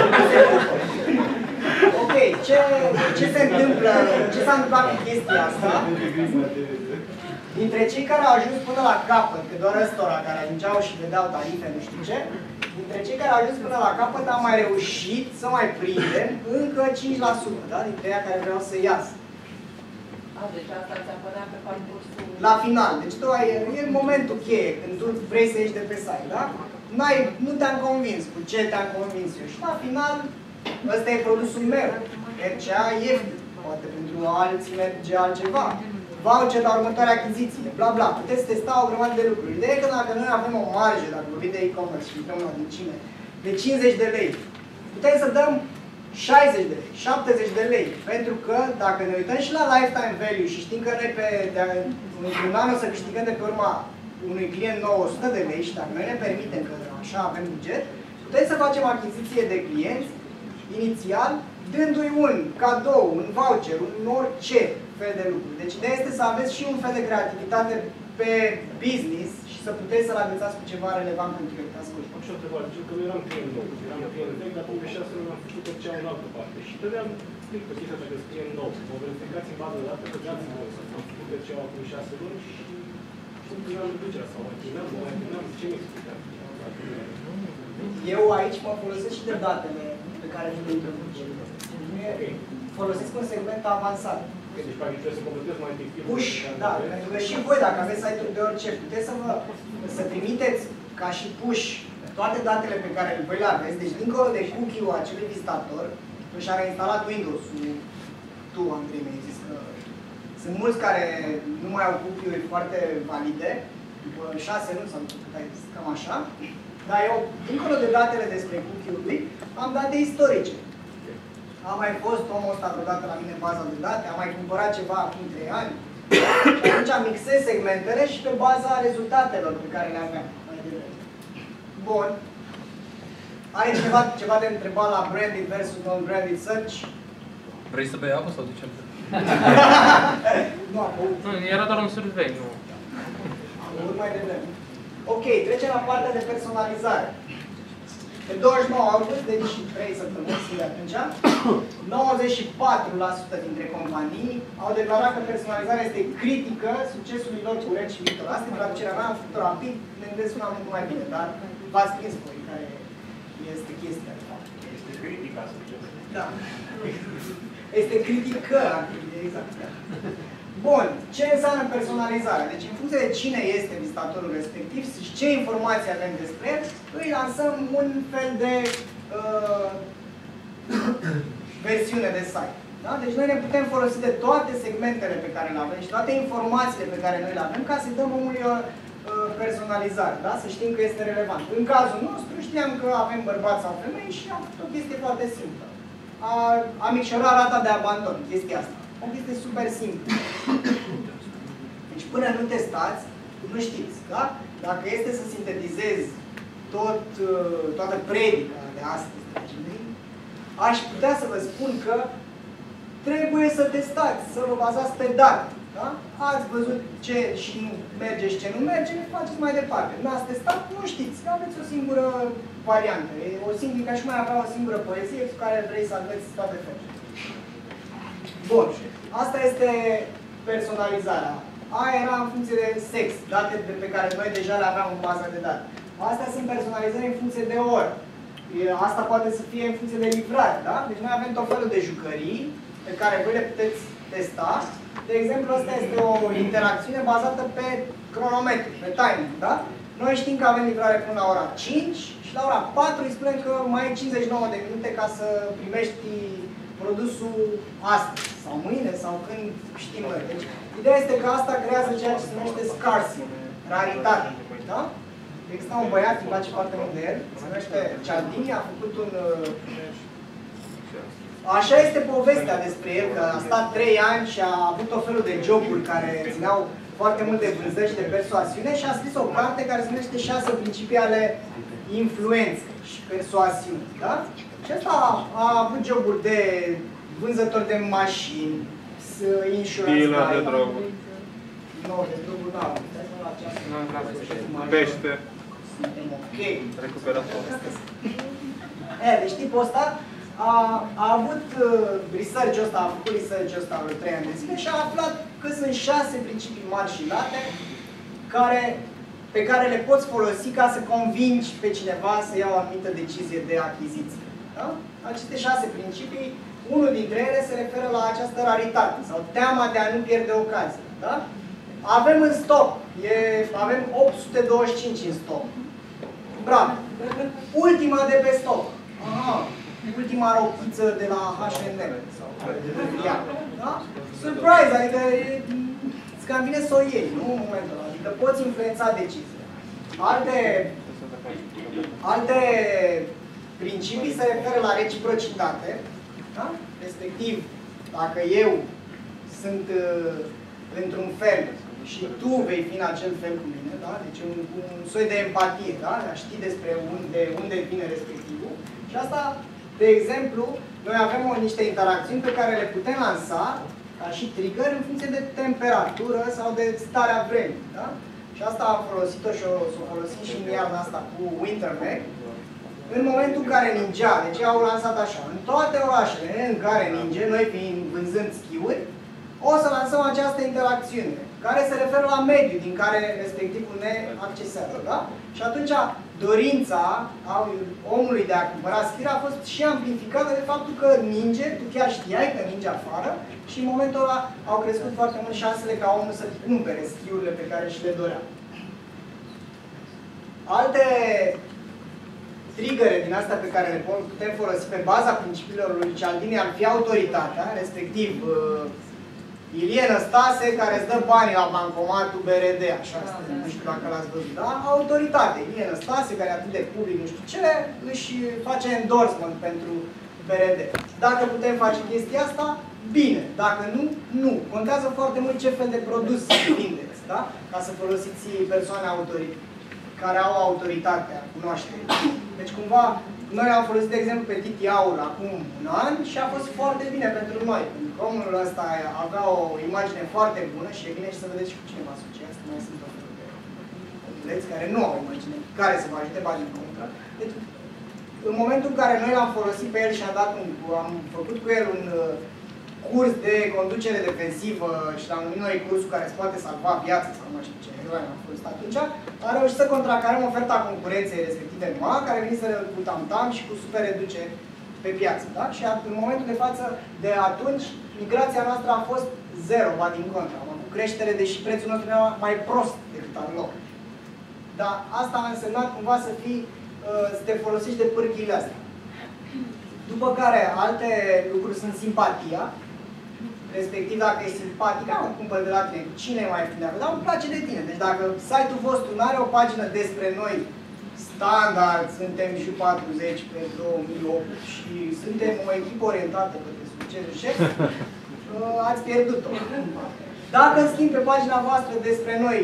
Ok, ce se întâmplă, ce s-a întâmplat cu chestia asta? Dintre cei care au ajuns până la capăt, că doar ăstora care ajungeau și vedeau tarife, nu știu ce, dintre cei care au ajuns până la capăt am mai reușit să mai prindem încă 5%, da? Dintre ea care vreau să iasă. Deci asta ți apărea pe parcursul... La final, deci tu e momentul cheie, când tu vrei să ieși de pe site, da? Nu te-am convins cu ce te-am convins eu. Și la final, ăsta e produsul meu. RCA ieftin, poate pentru alții merge altceva. Voucher la următoarea achiziție, bla bla. Puteți testa o grămadă de lucruri. Ideea e că dacă noi avem o marjă, dacă vorbim de e-commerce și dăm o adâncime, de 50 de lei, putem să dăm 60 de lei, 70 de lei. Pentru că dacă ne uităm și la lifetime value și știm că noi într-un an o să câștigăm de pe urma unui client 900 de lei și dacă noi ne permitem că așa avem buget, putem să facem achiziție de clienți inițial, dându-i un cadou, un voucher, un orice fel de lucru. Deci ideea este să aveți și un fel de creativitate pe business și să puteți să-l agățați cu ceva relevant pentru el. Ascult. Am și o întrebare, pentru că nu eram client nou, eram client vechi, dar pe 6 luni am făcut tot ce am în altă parte. Și trebuia click pe chestia asta că sunt client nou. Mă verificați în bază de date că dați voi să am făcut pe ce am acum 6 luni și știu că eram reducerea sau mai primeam, ce mi explicați? Eu aici mă folosesc și de datele pe care nu le introduce. Folosesc un segment avansat. Deci, practic, trebuie să completez mai efectiv. Push, da, pentru că și voi, dacă aveți site-uri de orice, puteți să trimiteți ca și push toate datele pe care voi le aveți, deci dincolo de cookie-ul acelui vizitator, își a reinstalat Windows-ul. Tu, Andrei, mi-ai zis că sunt mulți care nu mai au cookie-uri foarte valide, după 6 luni sau după cât ai zis, cam așa. Dar eu, dincolo de datele despre cookie-ul lui, am date istorice. A mai fost omul ăsta vreodată la mine în baza de date, am mai cumpărat ceva acum 3 ani. Și atunci mixez segmentele și pe baza rezultatelor pe care le aveam mai devreme. Bun. Are ceva de întrebat la branded versus non-branded search? Vrei să bei apă sau ducem? Nu, nu, era doar un survey, nu. Am avut mai devreme. Ok, trecem la partea de personalizare. Pe 29 august, deci 3 săptămâni de atunci, 94% dintre companii au declarat că personalizarea este critică succesului lor curent și viitor. Asta e traducerea mea, am făcut-o rapid, ne gândesc una mult mai bine, dar v-ați prins voi care este chestia de fapt. Este critică succesul. Da. Este critică, exact. Bun, ce înseamnă personalizarea? Deci, în funcție de cine este vizitatorul respectiv și ce informații avem despre el, îi lansăm un fel de versiune de site. Da? Deci noi ne putem folosi de toate segmentele pe care le avem și toate informațiile pe care noi le avem ca să dăm omului personalizare, da? Să știm că este relevant. În cazul nostru știam că avem bărbați sau femei și am făcut o chestie foarte simplă. A micșorat rata de abandon, chestia asta. O chestie super simplă. Deci până nu testați, nu știți, da? Dacă este să sintetizezi toată predica de astăzi, aș putea să vă spun că trebuie să testați, să vă bazați pe date. Da? Ați văzut ce și merge și ce nu merge, faceți mai departe. N-ați testat, nu știți, aveți o singură variantă. E o singură, ca și mai avea o singură poezie cu care vrei să aveți toate felurile. Bun. Asta este personalizarea. Aia era în funcție de sex, date pe care noi deja le aveam în baza de date. Astea sunt personalizări în funcție de oră. Asta poate să fie în funcție de livrare, da? Deci noi avem tot felul de jucării pe care voi le puteți testa. De exemplu, asta este o interacțiune bazată pe cronometru, pe timing, da? Noi știm că avem livrare până la ora 5 și la ora 4 îi spunem că mai ai 59 de minute ca să primești produsul astăzi, sau mâine, sau când știm noi. Deci, ideea este că asta creează ceea ce se numește scarcity, raritate, da? Există un băiat, îmi place foarte mult de el, se numește Cialdini, a făcut un... Așa este povestea despre el, că a stat 3 ani și a avut o felul de joburi care țineau foarte multe vânzări și de persoasiune și a scris o carte care se numește 6 principii ale influenței și persoasiunii, da? Și ăsta a avut joburi de vânzător de mașini, insurance, de droguri. Nu, de droguri nu avut. Pește. Suntem ok. Recuperator. Deci tipul ăsta a avut research-ul ăsta, a făcut research-ul ăsta vreo 3 ani de zile și a aflat că sunt 6 principii mari și late pe care le poți folosi ca să convingi pe cineva să ia o anumită decizie de achiziție. Da? Aceste 6 principii, unul dintre ele se referă la această raritate sau teama de a nu pierde ocazia. Da? Avem în stoc, avem 825 în stoc. Bravo! Ultima de pe stoc. Aha, ultima rochiță de la H&M sau da? Surprise, adică îți cam vine să o iei, nu în momentul ăla. Adică poți influența decizia. Alte principii se referă la reciprocitate, da? Respectiv, dacă eu sunt într-un fel și tu vei fi în acel fel cu mine, da? Deci un soi de empatie, da? A ști despre unde vine respectivul. Și asta, de exemplu, noi avem niște interacțiuni pe care le putem lansa ca și trigger în funcție de temperatură sau de starea vremii, da? Și asta am folosit-o și o folosim și în iarna asta cu WinterMag. În momentul în care ningea, deci au lansat așa, în toate orașele în care ninge, noi fiind vânzând schiuri, o să lansăm această interacțiune, care se referă la mediul din care respectivul ne accesează, da? Și atunci dorința omului de a cumpăra schiuri a fost și amplificată de faptul că ninge, tu chiar știai că ninge afară și în momentul ăla au crescut foarte mult șansele ca omul să cumpere schiurile pe care și le dorea. Alte trigăre din astea pe care le putem folosi pe baza principiilor lui Cialdini ar fi autoritatea, respectiv Ilie Năstase care îți dă banii la bancomatul BRD, așa este, nu știu dacă l-ați văzut, da? Autoritate, Ilie Năstase, care e atât de public, nu știu ce, își face endorsement pentru BRD. Dacă putem face chestia asta, bine. Dacă nu, nu. Contează foarte mult ce fel de produs vindeți, da? Ca să folosiți persoane care au autoritatea cunoașterii. Deci cumva, noi am folosit, de exemplu, pe Titi Aur acum un an și a fost foarte bine pentru noi. Pentru că omul ăsta avea o imagine foarte bună și e bine și să vedeți și cu cine vă asociați, că mai sunt o fel de omuleți care nu au imagine, care să vă ajute bani în contra. Deci, în momentul în care noi l-am folosit pe el și am făcut cu el un curs de conducere defensivă și l-am numit noi cursul care îți poate salva viața sau nu știu ce, am folosit atunci, a reușit să contracarăm oferta concurenței respective MA, care veniseră cu tam-tam și cu super reduceri pe piață. Da? Și în momentul de față, de atunci, migrația noastră a fost zero, ba din contra. Am avut creștere, deși prețul nostru era mai prost decât al lor. Dar asta a însemnat cumva să te folosești de pârghiile astea. După care alte lucruri sunt simpatia, respectiv dacă e simpatic, am cumpăr de la tine, cine mai e de acolo, dar îmi place de tine. Deci dacă site-ul vostru nu are o pagină despre noi, standard, suntem și 40 pe 2008 și suntem o echipă orientată către succesul șef, ați pierdut-o. Dacă, în schimb, pe pagina voastră despre noi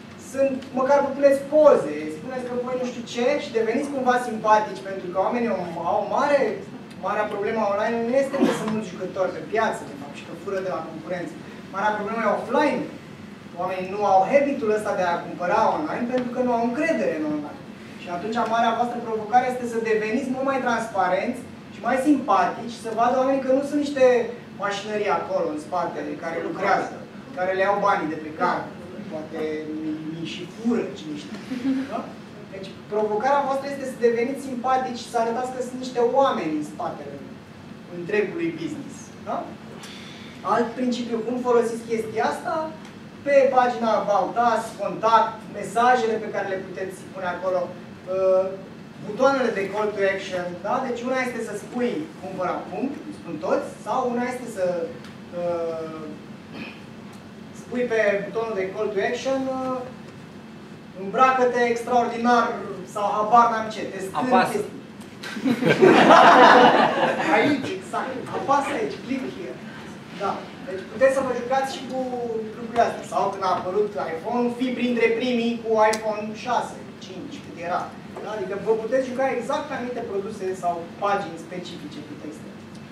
măcar vă puneți poze, spuneți că voi nu știu ce și deveniți cumva simpatici, pentru că oamenii au marea problemă online nu este că sunt mulți jucători pe piață, de fapt, și că fură de la concurență. Marea problemă e offline. Oamenii nu au habitul ăsta de a cumpăra online pentru că nu au încredere în online. Și atunci marea voastră provocare este să deveniți mult mai transparenți și mai simpatici, să vadă oamenii că nu sunt niște mașinării acolo, în spate, care lucrează, care le iau banii de pe card. Poate și fură, cine știe. Da? Deci, provocarea voastră este să deveniți simpatici și să arătați că sunt niște oameni în spatele întregului business. Da? Alt principiu, cum folosiți chestia asta? Pe pagina About Us, contact, mesajele pe care le puteți pune acolo, butoanele de call to action, da? Deci una este să spui cumpăr acum, spun toți, sau una este să spui pe butonul de call to action îmbracă-te extraordinar sau habar n-am ce, te strâng. Apasă. Aici, exact. Apasă aici, click here. Da. Deci puteți să vă jucați și cu lucrurile astea. Sau când a apărut iPhone, fi printre primii cu iPhone 6, 5, cât era. Da? Adică vă puteți juca exact pe anumite produse sau pagini specifice cu texte.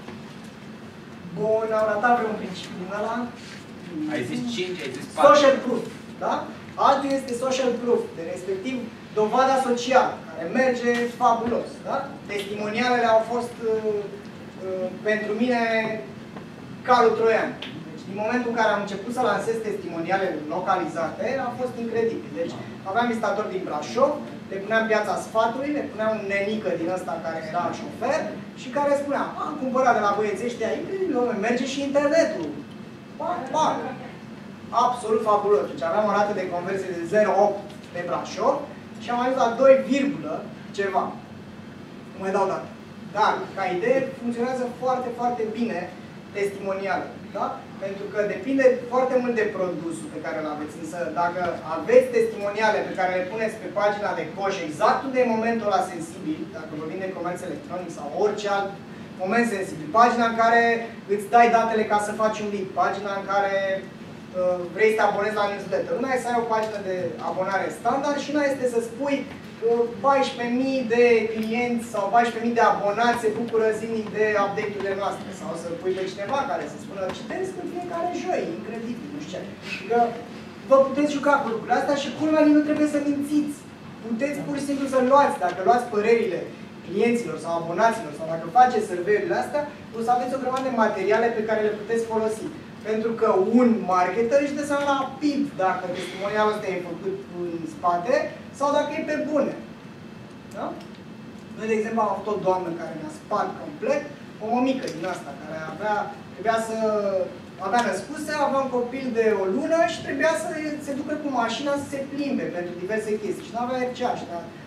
Bun, am ratat vreun principiu din ăla. Ai zis 5, ai zis 4. Social proof, da? Altul este social proof, de respectiv dovada socială, care merge fabulos, da? Testimonialele au fost pentru mine calul troian. Deci, din momentul în care am început să lansez testimoniale localizate, a fost incredibil. Deci, aveam vizitatori din Brașov, le puneam Piața Sfatului, le puneam un nenică din ăsta care era șofer și care spunea, am cumpărat de la băieții ăștia aici, merge și internetul. Pac. Absolut fabulos. Deci aveam o rată de conversie de 0,8 pe Brașov și am ajuns la 2, ceva. Nu mai dau date. Dar, ca idee, funcționează foarte, foarte bine testimonialul. Da? Pentru că depinde foarte mult de produsul pe care îl aveți. Însă, dacă aveți testimoniale pe care le puneți pe pagina de coș exact unde e momentul ăla sensibil, dacă vorbim de comerț electronic sau orice alt moment sensibil, pagina în care îți dai datele ca să faci un lead, pagina în care vrei să te abonezi la newsletter. Una este să ai o pagină de abonare standard și una este să spui 14.000 de clienți sau 14.000 de abonați se bucură zilnic de update-urile noastre. Sau să pui pe cineva care să spună citesc în fiecare joi, incredibil, nu știu ce. Adică vă puteți juca cu lucrurile astea și culmea nu trebuie să mințiți. Puteți pur și simplu să luați, dacă luați părerile clienților sau abonaților sau dacă faceți survey-urile astea, o să aveți o grămadă de materiale pe care le puteți folosi. Pentru că un marketer își dă seama rapid dacă testimonialul ăsta e făcut în spate sau dacă e pe bune. Da? Noi, de exemplu, am avut o doamnă care ne-a spart complet, o mămică din asta, care trebuia să avea născuse, avea un copil de o lună și trebuia să se ducă cu mașina să se plimbe pentru diverse chestii. Și nu avea RCA. Și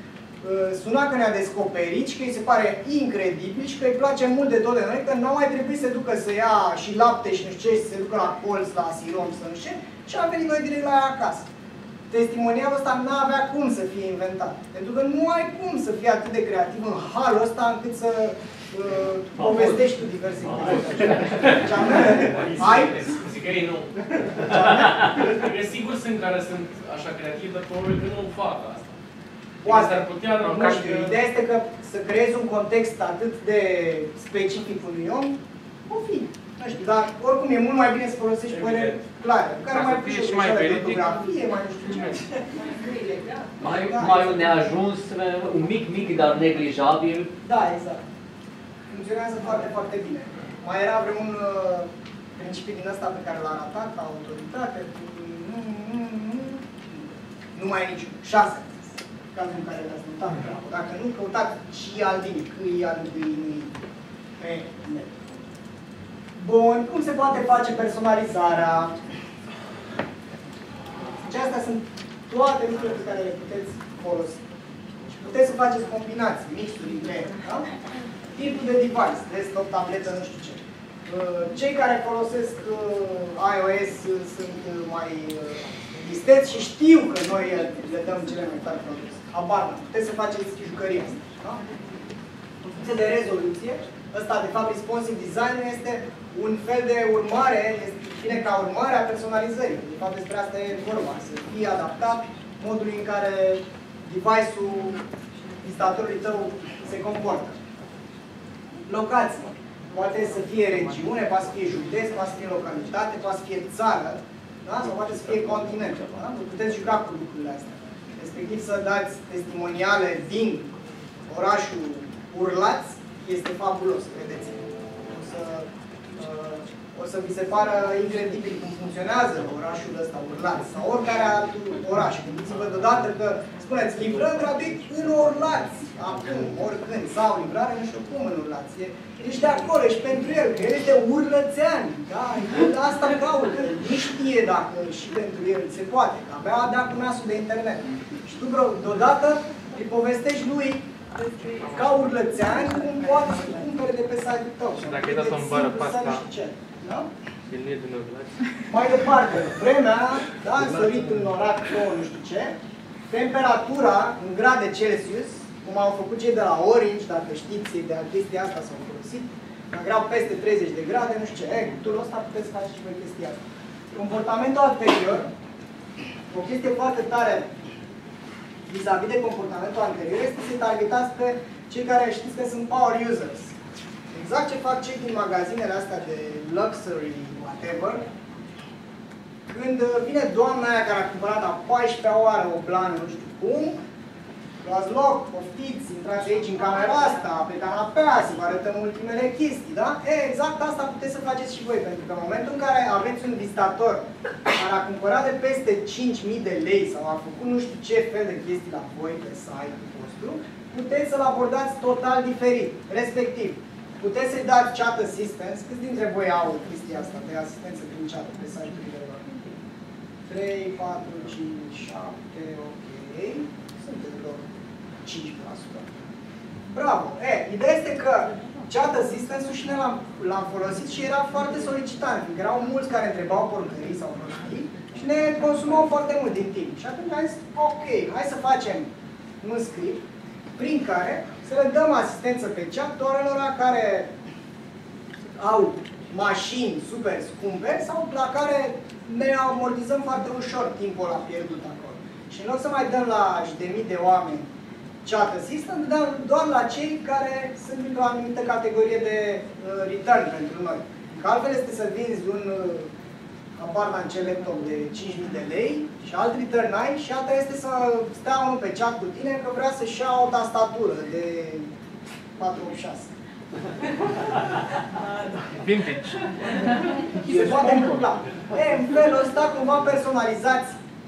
suna că ne-a descoperit și că îi se pare incredibil și că îi place mult de tot de noi, că n-au mai trebuit să ducă să ia și lapte și nu știu ce, să se ducă la colț, la Sirom, să nu știu ce, și am venit noi direct la ea acasă. Testimonialul ăsta n-avea cum să fie inventat. Pentru că nu ai cum să fii atât de creativ în halul ăsta încât să povestești tu diverse ai? Zic că ei nu. Eu sigur sunt care sunt așa creativi, dar probabil că nu fac asta. Poate, ar putea, nu știu, ideea este că să creezi un context atât de specific unui om, o fi. Nu știu, dar oricum e mult mai bine să folosești păreri clare, care mai pui și mai fotografie, mai nu știu ce. Mai un neajuns, un mic, dar neglijabil. Da, exact. Funcționează foarte, foarte bine. Mai era vreun principiu din ăsta pe care l-a arătat, la autoritate, nu mai e niciun. 6. Cazul în care le-ați notat. Dacă nu, căutați și Aldini, câi, Aldini, pe net. Bun, cum se poate face personalizarea? Deci astea sunt toate lucrurile pe care le puteți folosi. Și puteți să faceți combinații, mixuri între ele, da? Tipul de device, desktop, tabletă, nu știu ce. Cei care folosesc iOS sunt mai listeți și știu că noi le dăm cele mai tari produse. Habar n-am. Puteți să faceți jucăria asta, da? În funcție de rezoluție, ăsta, de fapt, responsive design este un fel de urmare, vine ca urmare a personalizării. De fapt, despre asta e vorba, să fie adaptat modului în care device-ul instalatorului tău se comportă. Locație. Poate să fie regiune, poate să fie județ, poate să fie localitate, poate să fie țară, da? Sau poate să fie continent. Da? Puteți juca cu lucrurile astea. Respectiv să dați testimoniale din orașul Urlați, este fabulos, credeți-mă. O să vi se pară incredibil cum funcționează orașul ăsta, Urlați, sau oricare alt oraș. Gândiți-vă deodată că spuneți, livrăm gratuit în Urlați, acum, oricând, sau livrare nu știu cum în Urlați. Ești de acolo, ești pentru el, că el este urlățean, da? Asta caută, nu știe dacă și pentru el se poate, că abia dea cu nasul de internet. Și tu deodată îi povestești lui ca urlățean cum poate să cumpere de pe site-ul tău. Și dacă îi dați o bară pe asta, da? el nu e din Urlați. Mai departe, vremea, da, sărit în orac, nu știu ce, temperatura în grade Celsius, cum au făcut cei de la Orange, dacă știți, de chestia asta s-au folosit, dacă erau peste 30 de grade, nu știu ce, turul ăsta puteți face și voi chestia asta. Comportamentul anterior, o chestie foarte tare vis-a-vis de comportamentul anterior, este să-i targetați pe cei care știți că sunt power users. Exact ce fac cei din magazinele astea de luxury, whatever, când vine doamna aia care a cumpărat a 14-a oară o blană, nu știu cum, luați loc, poftiți, intrați aici în camera asta, pe canapea, să vă arătăm ultimele chestii, da? Exact asta puteți să faceți și voi, pentru că în momentul în care aveți un vizitator care a cumpărat de peste 5.000 de lei sau a făcut nu știu ce fel de chestii la voi pe site-ul vostru, puteți să-l abordați total diferit. Respectiv, puteți să-i dați chat assistance. Câți dintre voi au chestia asta de asistență prin chat pe site-urile lor? 3, 4, 5, 7, ok. Sunteți vreo 5%. Bravo! Ideea este că chat assistance-ul și noi l-am folosit și era foarte solicitant. Fiindcă erau mulți care întrebau porcării sau prostii și ne consumau foarte mult din timp. Și atunci am zis, ok, hai să facem un script prin care să le dăm asistență pe chat doar ălora care au mașini super scumpe sau la care ne amortizăm foarte ușor timpul ăla pierdut acolo. Și în loc să mai dăm la de mii de oameni chat assistant, dăm doar la cei care sunt într-o anumită categorie de return pentru noi. Că altfel este să vinzi un apartament laptop de 5.000 de lei și alt return ai și alta este să stea unul pe chat cu tine că vrea să-și ia o tastatură de 486. Vintage. Se poate întâmpla. În felul ăsta cumva personalizați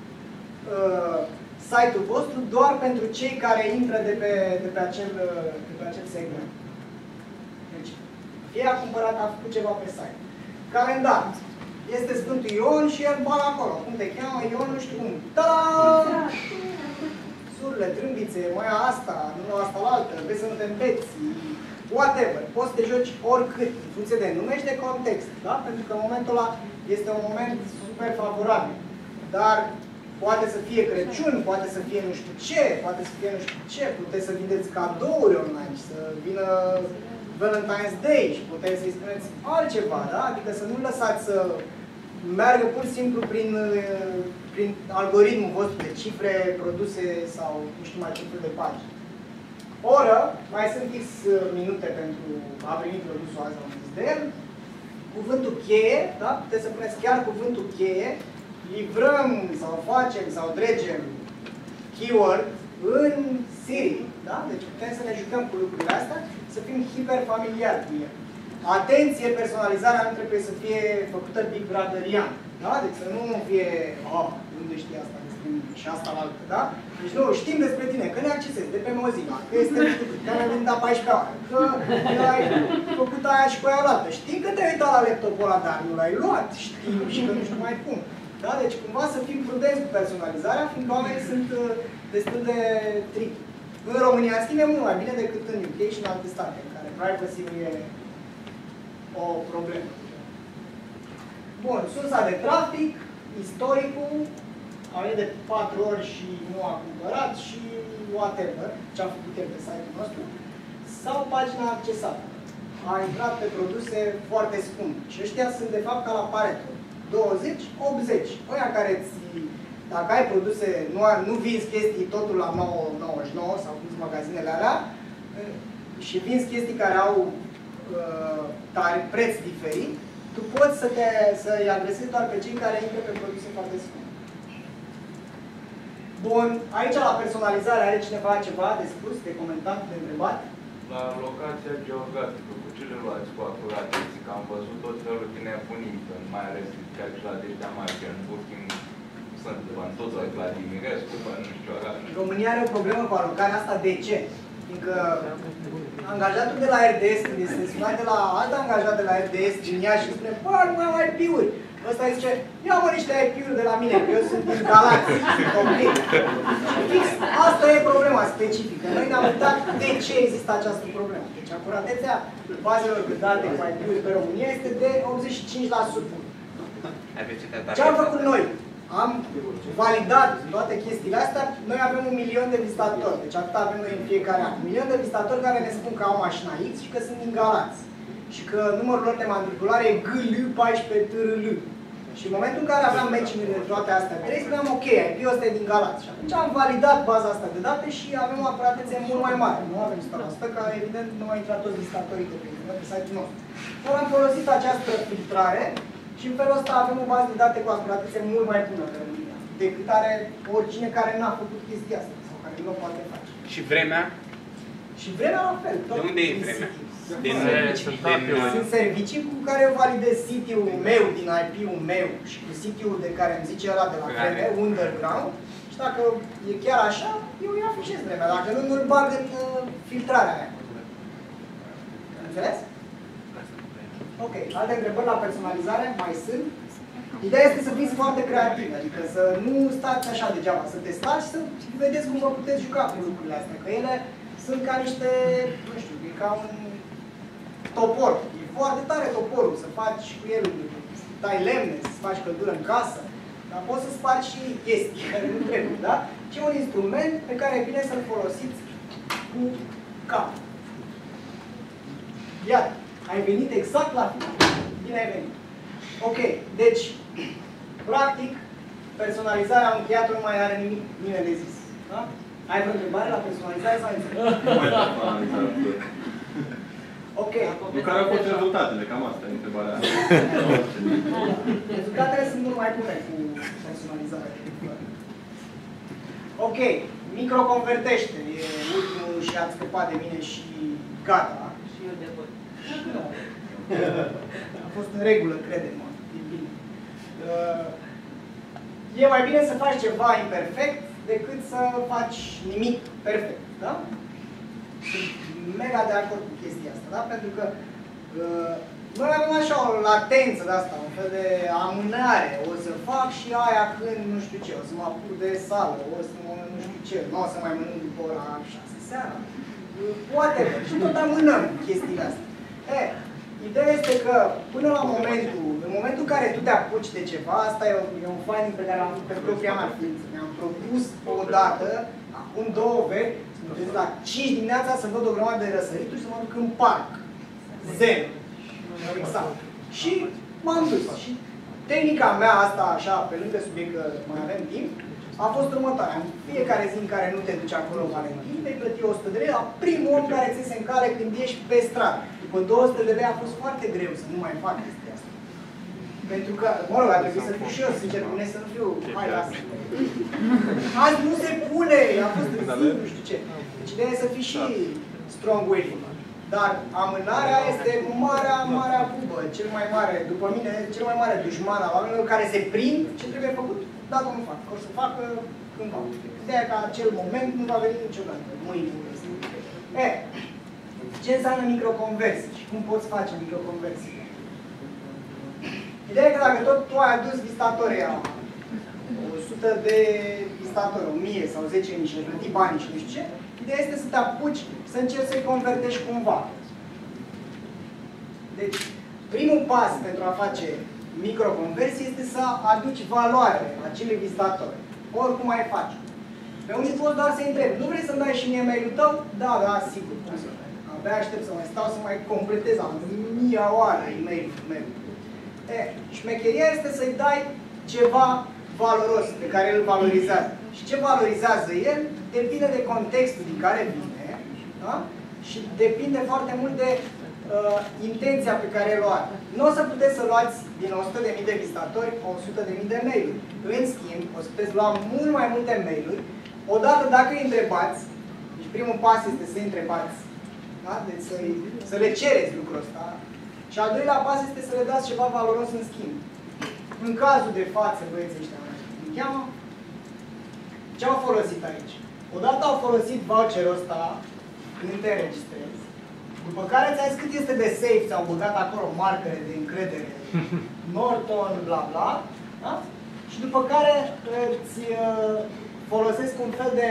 site-ul vostru doar pentru cei care intră de pe acel segment. Deci, fie a cumpărat, a făcut ceva pe site. Calendar. Este Sfântul Ion și el bag acolo. Cum te cheamă? Ion, nu știu cum. Ta-da! surle, trâmbițe, mai asta, nu asta la altă, vrei să nu te îmbeți, whatever. Poți să te joci oricât, în funcție de nume și de context, da? Pentru că momentul ăla este un moment super favorabil. Dar poate să fie Crăciun, poate să fie nu știu ce, poate să fie nu știu ce, puteți să vindeți cadouri online, să vină Valentine's Day și puteți să-i spuneți altceva, da? Adică să nu lăsați să meargă pur și simplu prin algoritmul vostru de cifre, produse sau nu știu mai ce fel de pagini. Oră, mai sunt X minute pentru a primi produsul azi, am zis de el. Cuvântul cheie, da? Puteți să puneți chiar cuvântul cheie. Livrăm sau facem sau dregem keyword în Siri, da? Deci putem să ne jucăm cu lucrurile astea, să fim hiperfamiliari cu ele. Atenție, personalizarea nu trebuie să fie făcută Big Brotherian, da? Deci să nu fie, unde știi asta despre mine și asta la altă, da? Deci nu, știm despre tine, că ne accesezi de pe Mozilla, că este nu știu cât, că ne-am venit la 14 ore, că ai făcut aia și cu aia la altă. Știm că te-ai uitat la laptopul ăla, dar nu l-ai luat, știm și că nu știu mai cum. Da? Deci cumva să fim prudenți cu personalizarea, fiindcă oamenii sunt destul de tricky. În România, în schimb, e mult mai bine decât în UK și în alte state, în care privacy-ul e o problemă. Bun, sursa de trafic, istoricul, a venit de 4 ori și nu a cumpărat și whatever, ce a făcut el pe site-ul nostru, sau pagina accesată. A intrat pe produse foarte scumpe. Și ăștia sunt de fapt ca la Pareto. 20-80. Ăia care dacă ai produse, nu vinzi chestii totul la 9,99 sau vinzi magazinele alea și vinzi chestii care au preț diferit, tu poți să-i adresezi doar pe cei care intră pe produse foarte scumpe. Bun, aici la personalizare are cineva ceva de spus, de comentat, de întrebat? La locația geografică, cu ce le luați cu acuratețe? Că am văzut tot felul de nebunii, mai ales chiar și la deștea mari, că în Booking sunt toți la Dimirescu, nu știu, România are o problemă cu alocarea asta. De ce? Fiindcă angajatul de la RDS, când este sunat de la alt angajat de la RDS din Iași și spune, bă, nu mai am IP-uri. Ăsta îi zice, ia-mă niște IP-uri de la mine, că eu sunt din Galați. Fix, asta e problema specifică. Noi ne-am uitat de ce există această problemă. Deci acuratețea bazelor de date cu IP-uri pe România este de 85%. Ce am făcut noi? Am validat toate chestiile astea. Noi avem 1 milion de vizitatori. Deci atât avem noi în fiecare an. 1 milion de vizitatori care ne spun că au mașina X și că sunt din Galați. Și că numărul lor de matriculare e GL14TRL. Și în momentul în care aveam matching-urile de toate astea 3, spuneam ok, IP-ul ăsta e din Galați. Și atunci am validat baza asta de date și avem o acuratețe mult mai mare. Nu avem 100%, că evident nu au intrat toți vizitatorii de pe internet, pe site-ul nostru. Dar am folosit această filtrare și în felul ăsta avem o bază de date cu acuratețe mult mai bună pe România decât are oricine care n-a făcut chestia asta sau care nu o poate face. Și vremea? Și vremea la fel. De unde e vremea? Sunt servicii cu care eu validez site-ul meu din IP-ul meu și cu site-ul de care îmi zice ăla de la vreme, underground, și dacă e chiar așa, eu îi afișez vremea. Dacă nu, nu-l bag în filtrarea aia. Înțeles? Ok. Alte întrebări la personalizare? Mai sunt? Ideea este să fiți foarte creativi, adică să nu stați așa degeaba, să testați și să vedeți cum vă puteți juca cu lucrurile astea. Că ele sunt ca niște, nu știu, e ca un topor. E foarte tare toporul, să faci cu el, să tai lemne, să faci căldură în casă, dar poți să spargi și chestii care nu trebuie, da? Și un instrument pe care e bine să-l folosiți cu cap. Iată, ai venit exact la final. Bine ai venit. Ok, deci, practic, personalizarea am încheiat, nu mai are nimic bine de zis. Da? Ai vreo întrebare la personalizare sau ai înțeles? Ok. Care au fost rezultatele? Cam asta e întrebarea. Rezultatele sunt mult mai bune cu personalizarea. Ok. Microconvertește. E ultimul și ați scăpat de mine și gata. Și eu de voi. A fost în regulă, crede-mă. E bine. E mai bine să faci ceva imperfect decât să faci nimic perfect. Da? Sunt mega de acord cu chestia asta, da? Pentru că noi avem așa o latență de asta, un fel de amânare. O să fac și aia când nu știu ce, o să mă apuc de sală, o să mă nu știu ce, nu o să mai mănânc după ora 6 seara. Poate, și tot amânăm chestiile astea. Ideea este că până la în momentul în care tu te apuci de ceva, asta e un finding pe care l-am făcut pe propria mea ființă. Mi-am propus odată, acum 2 veri, la 5 dimineața să văd o grămadă de răsărituri și să mă duc în parc. Zero. Exact. Și m-am dus. Și tehnica mea asta, așa, pe lângă subiect că mai avem timp, a fost următoarea. În fiecare zi în care nu te duci acolo, Valentin, vei plăti 100 de lei la primul om care ți se încale când ești pe stradă. După 200 de lei a fost foarte greu să nu mai fac chestia asta. Pentru că, mă rog, a trebuit să fiu și eu, sincer, cu mine să nu fiu, hai, lasă. Azi nu se pune, a fost târziu, nu știu ce. Deci ideea e să fii și strong-willed. Dar amânarea este marea bubă, cel mai mare, după mine, cel mai mare dușman al oamenilor care se prind ce trebuie făcut, dacă nu fac. O să facă cândva. Ideea e că acel moment nu va veni niciodată, mâine. Ce înseamnă microconversii și cum poți face microconversii? Ideea e că dacă tot tu ai adus vizitatorii 100 de vizitatori, 1000 sau 10.000 și ai plătit banii și nu știu ce, ideea este să te apuci să încerci să-i convertești cumva. Deci, primul pas pentru a face microconversii este să aduci valoare acelui vizitator. Oricum ai face. Pe unii poți doar să-i întrebi. Nu vrei să-mi dai și mie e-mail-ul tău? Da, sigur. Abia aștept să mai stau să mai completez la 1000 oară e-mail-ul meu. Șmecheria este să-i dai ceva valoros pe care îl valorizează. Și ce valorizează el depinde de contextul din care vine, da? Și depinde foarte mult de intenția pe care el o are. Nu o să puteți să luați din 100.000 de vizitatori 100.000 de mail-uri. În schimb, o să puteți lua mult mai multe mail-uri, odată dacă îi întrebați, deci primul pas este să-i întrebați, da? Deci să le cereți lucrul ăsta, și al doilea pas este să le dați ceva valoros în schimb. În cazul de față, băieții ăștia, îmi cheamă, ce au folosit aici? Odată au folosit voucherul ăsta când te înregistrezi, după care ți-ai zis cât este de safe, ți-au băgat acolo marcare de încredere, Norton, bla bla, da? Și după care îți folosesc un fel de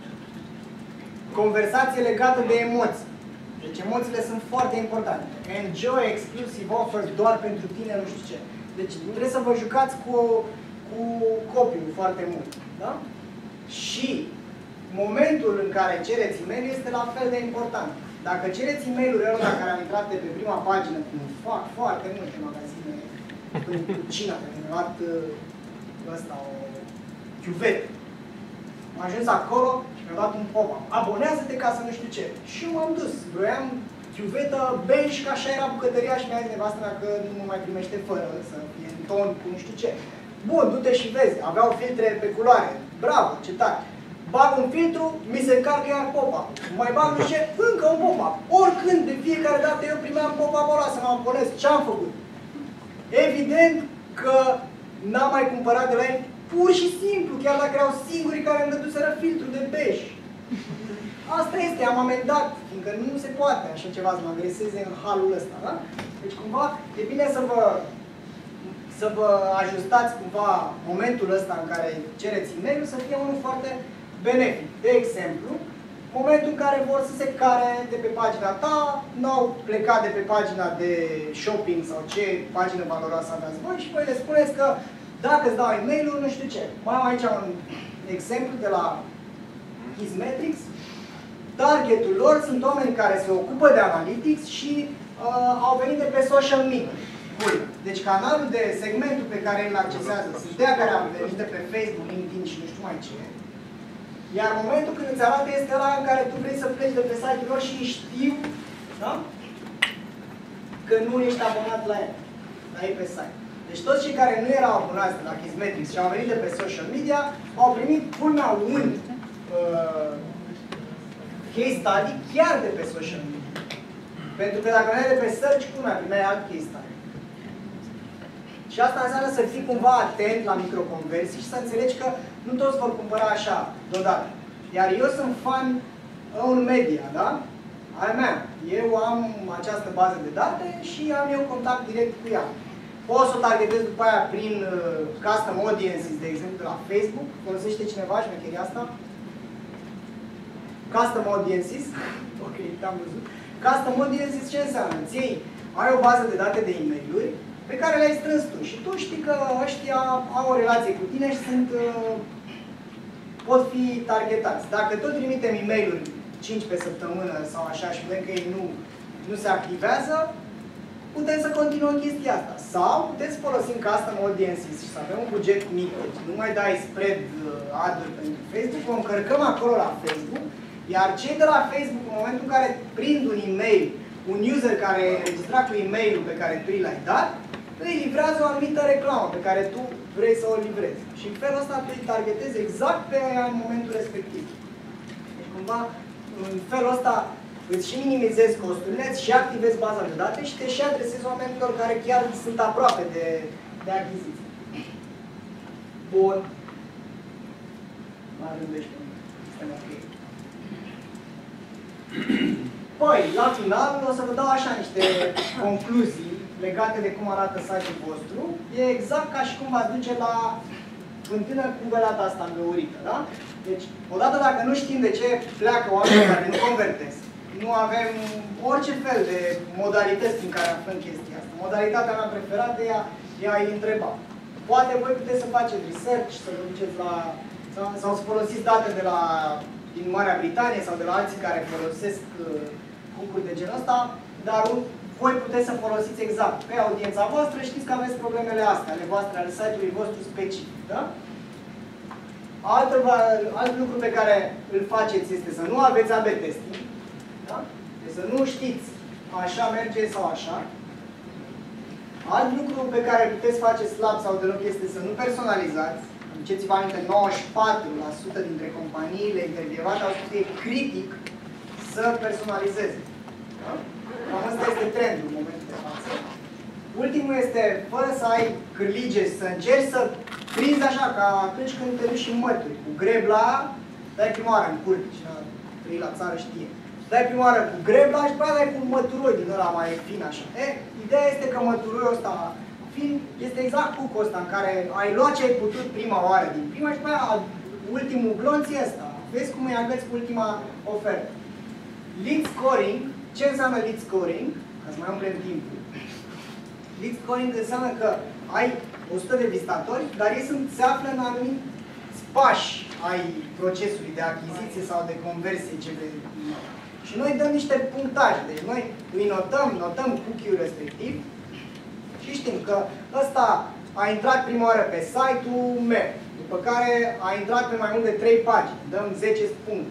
conversație legată de emoții. Deci emoțiile sunt foarte importante. Enjoy exclusive offers doar pentru tine, nu știu ce. Deci trebuie să vă jucați cu copilul foarte mult. Da? Și momentul în care cereți e-mail este la fel de important. Dacă cereți e-mail-ul ăla care am intrat de pe prima pagină, cum fac foarte multe magazine cu China, care mi-a luat ăsta, o chiuvetă. Am ajuns acolo și mi-a dat un pop-up. Abonează-te ca să nu știu ce. Și m-am dus. Vroiam chiuvetă beige, că așa era bucătăria și mi-a zis nevastă mea că nu mă mai primește fără să fie în ton cu nu știu ce. Bun, du-te și vezi. Aveau filtre pe culoare. Bravo, ce tare. Bag un filtru, mi se încarcă iar pop-up. Mai bag nu știu, încă un pop-up. Oricând, de fiecare dată eu primeam pop-up-ul ăla să mă abonez. Ce-am făcut? Evident că n-am mai cumpărat de la ei pur și simplu, chiar dacă erau singurii care îmi dăduseră filtru de beige. Asta este, am amendat, fiindcă nu se poate așa ceva să mă agreseze în halul ăsta, da? Deci cumva e bine să vă ajustați cumva momentul ăsta în care cereți e-mail-ul să fie unul foarte benefic. De exemplu, momentul în care vor să se care de pe pagina ta, n-au plecat de pe pagina de shopping sau ce pagină valoroasă aveați voi și voi le spuneți că dacă îți dau e-mail-ul, nu știu ce. Mai am aici un exemplu de la Hizmetrics. Targetul lor sunt oameni care se ocupă de analytics și au venit de pe social media. Bun. Deci canalul de segmentul pe care îl accesează sunt de care au venit de pe Facebook, LinkedIn și nu știu mai ce. Iar momentul când îți arată este ăla în care tu vrei să pleci de pe site-ul lor și știu, da? Că nu ești abonat la el, la ei pe site. Deci toți cei care nu erau abonați la Hizmetrics și au venit de pe social media au primit până un case study chiar de pe social media. Pentru că dacă veneai de pe search, cum mai primeai alt case study. Și asta înseamnă să fii cumva atent la microconversii și să înțelegi că nu toți vor cumpăra așa, deodată. Iar eu sunt fan în media, da? a mea. Eu am această bază de date și am eu contact direct cu ea. Poți să o targetez după aia prin custom audiences, de exemplu, la Facebook. Folosește cineva șmecheria asta? Custom audiences. Ok, te-am văzut. Custom audiences ce înseamnă? Ai o bază de date de e-mail-uri pe care le-ai strâns tu și tu știi că ăștia au o relație cu tine și pot fi targetați. Dacă tot trimitem e-mail-uri 5 pe săptămână sau așa și vedem că ei nu se activează, putem să continuăm chestia asta. Sau putem să folosim custom audiences și să avem un buget mic, deci nu mai dai spread ad-uri pentru Facebook, o încărcăm acolo la Facebook, iar cei de la Facebook, în momentul în care prind un e-mail, un user care e înregistrat cu e-mailul pe care tu i-l-ai dat, îi livrează o anumită reclamă pe care tu vrei să o livrezi. Și în felul ăsta tu îi targetezi exact pe aia în momentul respectiv. Deci cumva, în felul ăsta îți și minimizezi costurile, îți și activezi baza de date și te și adresezi oamenilor care chiar sunt aproape de achiziție. Bun. Mai rândești pe mine. Suntem ok. Păi, la final, o să vă dau așa niște concluzii legate de cum arată site-ul vostru. E exact ca și cum v-ați duce la fântână cu belata asta îngăurită, da? Deci, odată dacă nu știm de ce pleacă oamenii care nu convertesc, nu avem orice fel de modalități prin care aflăm chestia asta. Modalitatea mea preferată e a-i întreba. Poate voi puteți să faceți research, să vă duceți la... sau să folosiți date din Marea Britanie sau de la alții care folosesc hook-uri de genul ăsta, dar voi puteți să folosiți exact pe audiența voastră, știți că aveți problemele astea, ale voastre, ale site-ului vostru specific, da? Alt lucru pe care îl faceți este să nu aveți A/B testing, da? Deci să nu știți așa merge sau așa. Alt lucru pe care îl puteți face slab sau deloc este să nu personalizați. Aduceți-vă aminte, 94% dintre companiile intervievate au spus că e critic să personalizeze. Da? Cam asta este trendul în momentul de față. Ultimul este, fără să ai cârlige, să încerci să prinzi așa, ca atunci când te duci în mături, cu grebla, dai prima oară în curte, și trei la țară știe. Dai prima oară cu grebla și după aia dai cu un măturoi din ăla mai fin așa. Ideea este că măturoiul ăsta fin este exact cucul ăsta în care ai luat ce ai putut prima oară din prima și după aia ultimul glonț e ăsta. Vezi cum îi agăți cu ultima ofertă. Lead scoring. Ce înseamnă lead scoring? Ca să mai umplem timpul. Lead scoring înseamnă că ai 100 de vizitatori, dar ei se află în anumiți pași ai procesului de achiziție sau de conversie ce vrei. Și noi dăm niște punctaje. Deci noi îi notăm cookie-ul respectiv și știm că ăsta a intrat prima oară pe site-ul meu, după care a intrat pe mai mult de 3 pagini, dăm 10 puncte,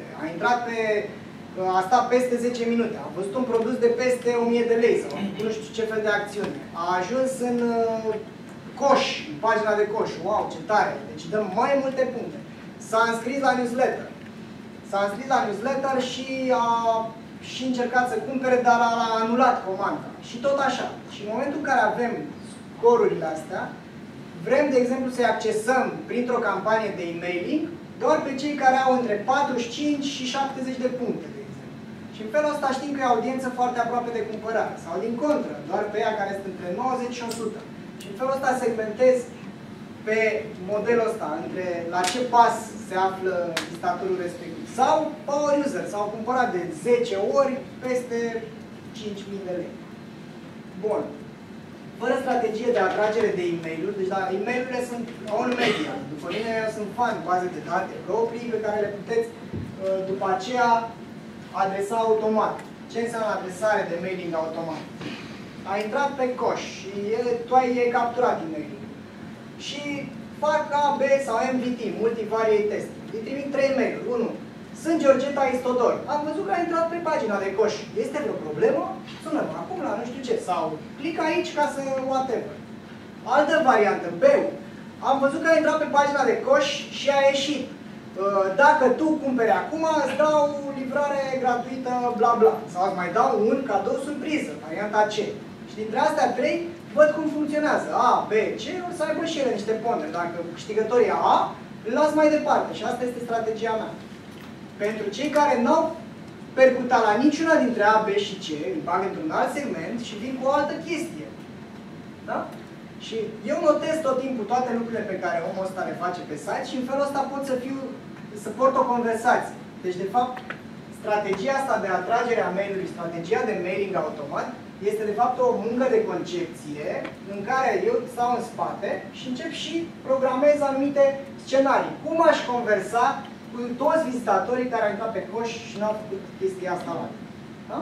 a stat peste 10 minute, a văzut un produs de peste 1000 de lei sau nu știu ce fel de acțiune, a ajuns în coș, în pagina de coș, wow, ce tare, deci dăm mai multe puncte. S-a înscris la newsletter. S-a înscris la newsletter și a încercat să cumpere, dar a anulat comanda. Și tot așa. Și în momentul în care avem scorurile astea, vrem, de exemplu, să-i accesăm printr-o campanie de e-mailing doar pe cei care au între 45 și 70 de puncte, de exemplu. Și în felul ăsta știm că e o audiență foarte aproape de cumpărare. Sau din contră, doar pe ea care sunt între 90 și 100. Și în felul ăsta segmentez pe modelul ăsta, la ce pas se află vizitatorul respectiv. Sau power user, sau cumpărat de 10 ori peste 5.000 de lei. Bun. Fără strategie de atragere de e-mail-uri, deci e-mail-urile sunt on media. După mine sunt fan baze de date proprii pe care le puteți după aceea adresa automat. Ce înseamnă adresare de mailing automat? A intrat pe coș și tu ai capturat e-mail-ul. Și fac A, B sau MVT, multivariate testing. Îi trimit 3 mail-uri. 1. Sunt Georgeta Istodor. Am văzut că a intrat pe pagina de coș. Este vreo problemă? Sună-mă acum la nu știu ce. Sau clic aici ca să whatever. Altă variantă, B. Am văzut că a intrat pe pagina de coș și a ieșit. Dacă tu cumperi acum, îți dau livrare gratuită, bla bla. Sau îți mai dau un cadou surpriză, varianta C. Și dintre astea 3, văd cum funcționează. A, B, C, o să aibă și ele niște ponderi. Dacă câștigătorii A, îl las mai departe. Și asta este strategia mea. Pentru cei care n-au percuta la niciuna dintre A, B și C, îl bag într-un alt segment și vin cu o altă chestie. Da? Și eu notez tot timpul toate lucrurile pe care omul ăsta le face pe site și în felul ăsta pot să port o conversație. Deci, de fapt, strategia asta de atragere a mail-ului, strategia de mailing automat, este de fapt o muncă de concepție în care eu stau în spate și încep și programez anumite scenarii. Cum aș conversa cu toți vizitatorii care au intrat pe coș și n-au făcut chestia asta la da?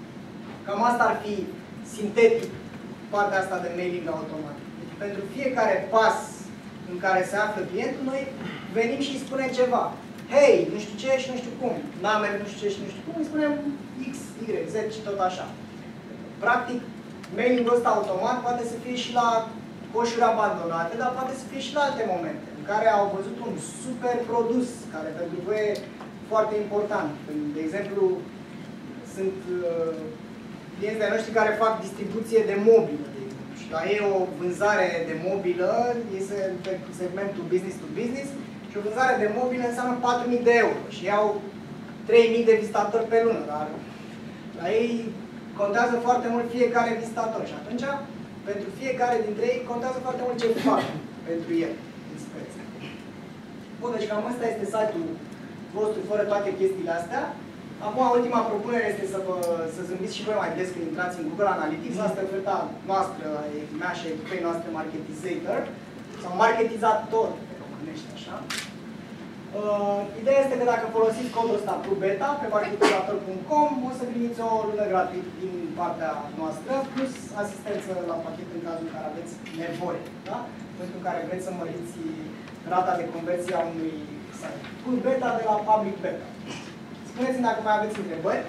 Cam asta ar fi sintetic partea asta de mailing automat. Deci, pentru fiecare pas în care se află clientul, noi venim și îi spunem ceva. Hei, nu știu ce și nu știu cum. N-am nu știu ce și nu știu cum, îi spunem X, Y, Z și tot așa. Practic, mailingul ăsta automat poate să fie și la coșuri abandonate, dar poate să fie și la alte momente, în care au văzut un super produs, care pentru voi e foarte important. De exemplu, sunt clienți de noștri care fac distribuție de mobilă, de exemplu, și la ei o vânzare de mobilă este segmentul business to business și o vânzare de mobilă înseamnă 4.000 de euro și au 3.000 de vizitatori pe lună, dar la ei contează foarte mult fiecare vizitator și atunci, pentru fiecare dintre ei, contează foarte mult ce fac pentru el în speță. Bun, deci cam ăsta este site-ul vostru fără toate chestiile astea. Acum, ultima propunere este să zâmbiți și voi mai des când intrați în Google Analytics. Asta e oferta noastră, mea și echipei noastre Marketizator, sau Marketizator, pe românește așa. Ideea este că dacă folosiți codul ăsta ProBeta pe marketizator.com, o să primiți o lună gratuit din partea noastră, plus asistență la pachet în cazul în care aveți nevoie, da? Pentru care vreți să măriți rata de conversie a unui site. ProBeta de la Public Beta. Spuneți-mi dacă mai aveți întrebări.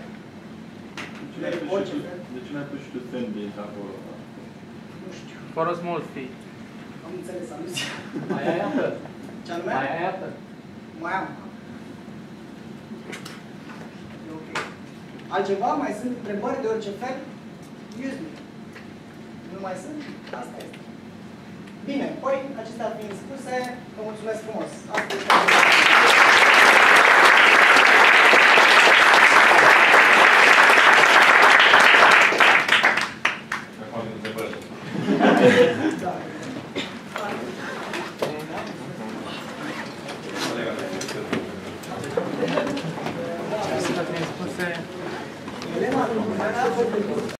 De ce n-ai pus și tu Sandbase acolo? Nu știu. For a small fee. Am înțeles, am zis. Mai ai apă? Ce anume? Mai ai apă? Mai am. E ok. Altceva? Mai sunt întrebări de orice fel? Use me. Nu mai sunt? Asta este. Bine, păi, acestea fiind spuse, vă mulțumesc frumos. Asta este. Să fiind spuse... Elena,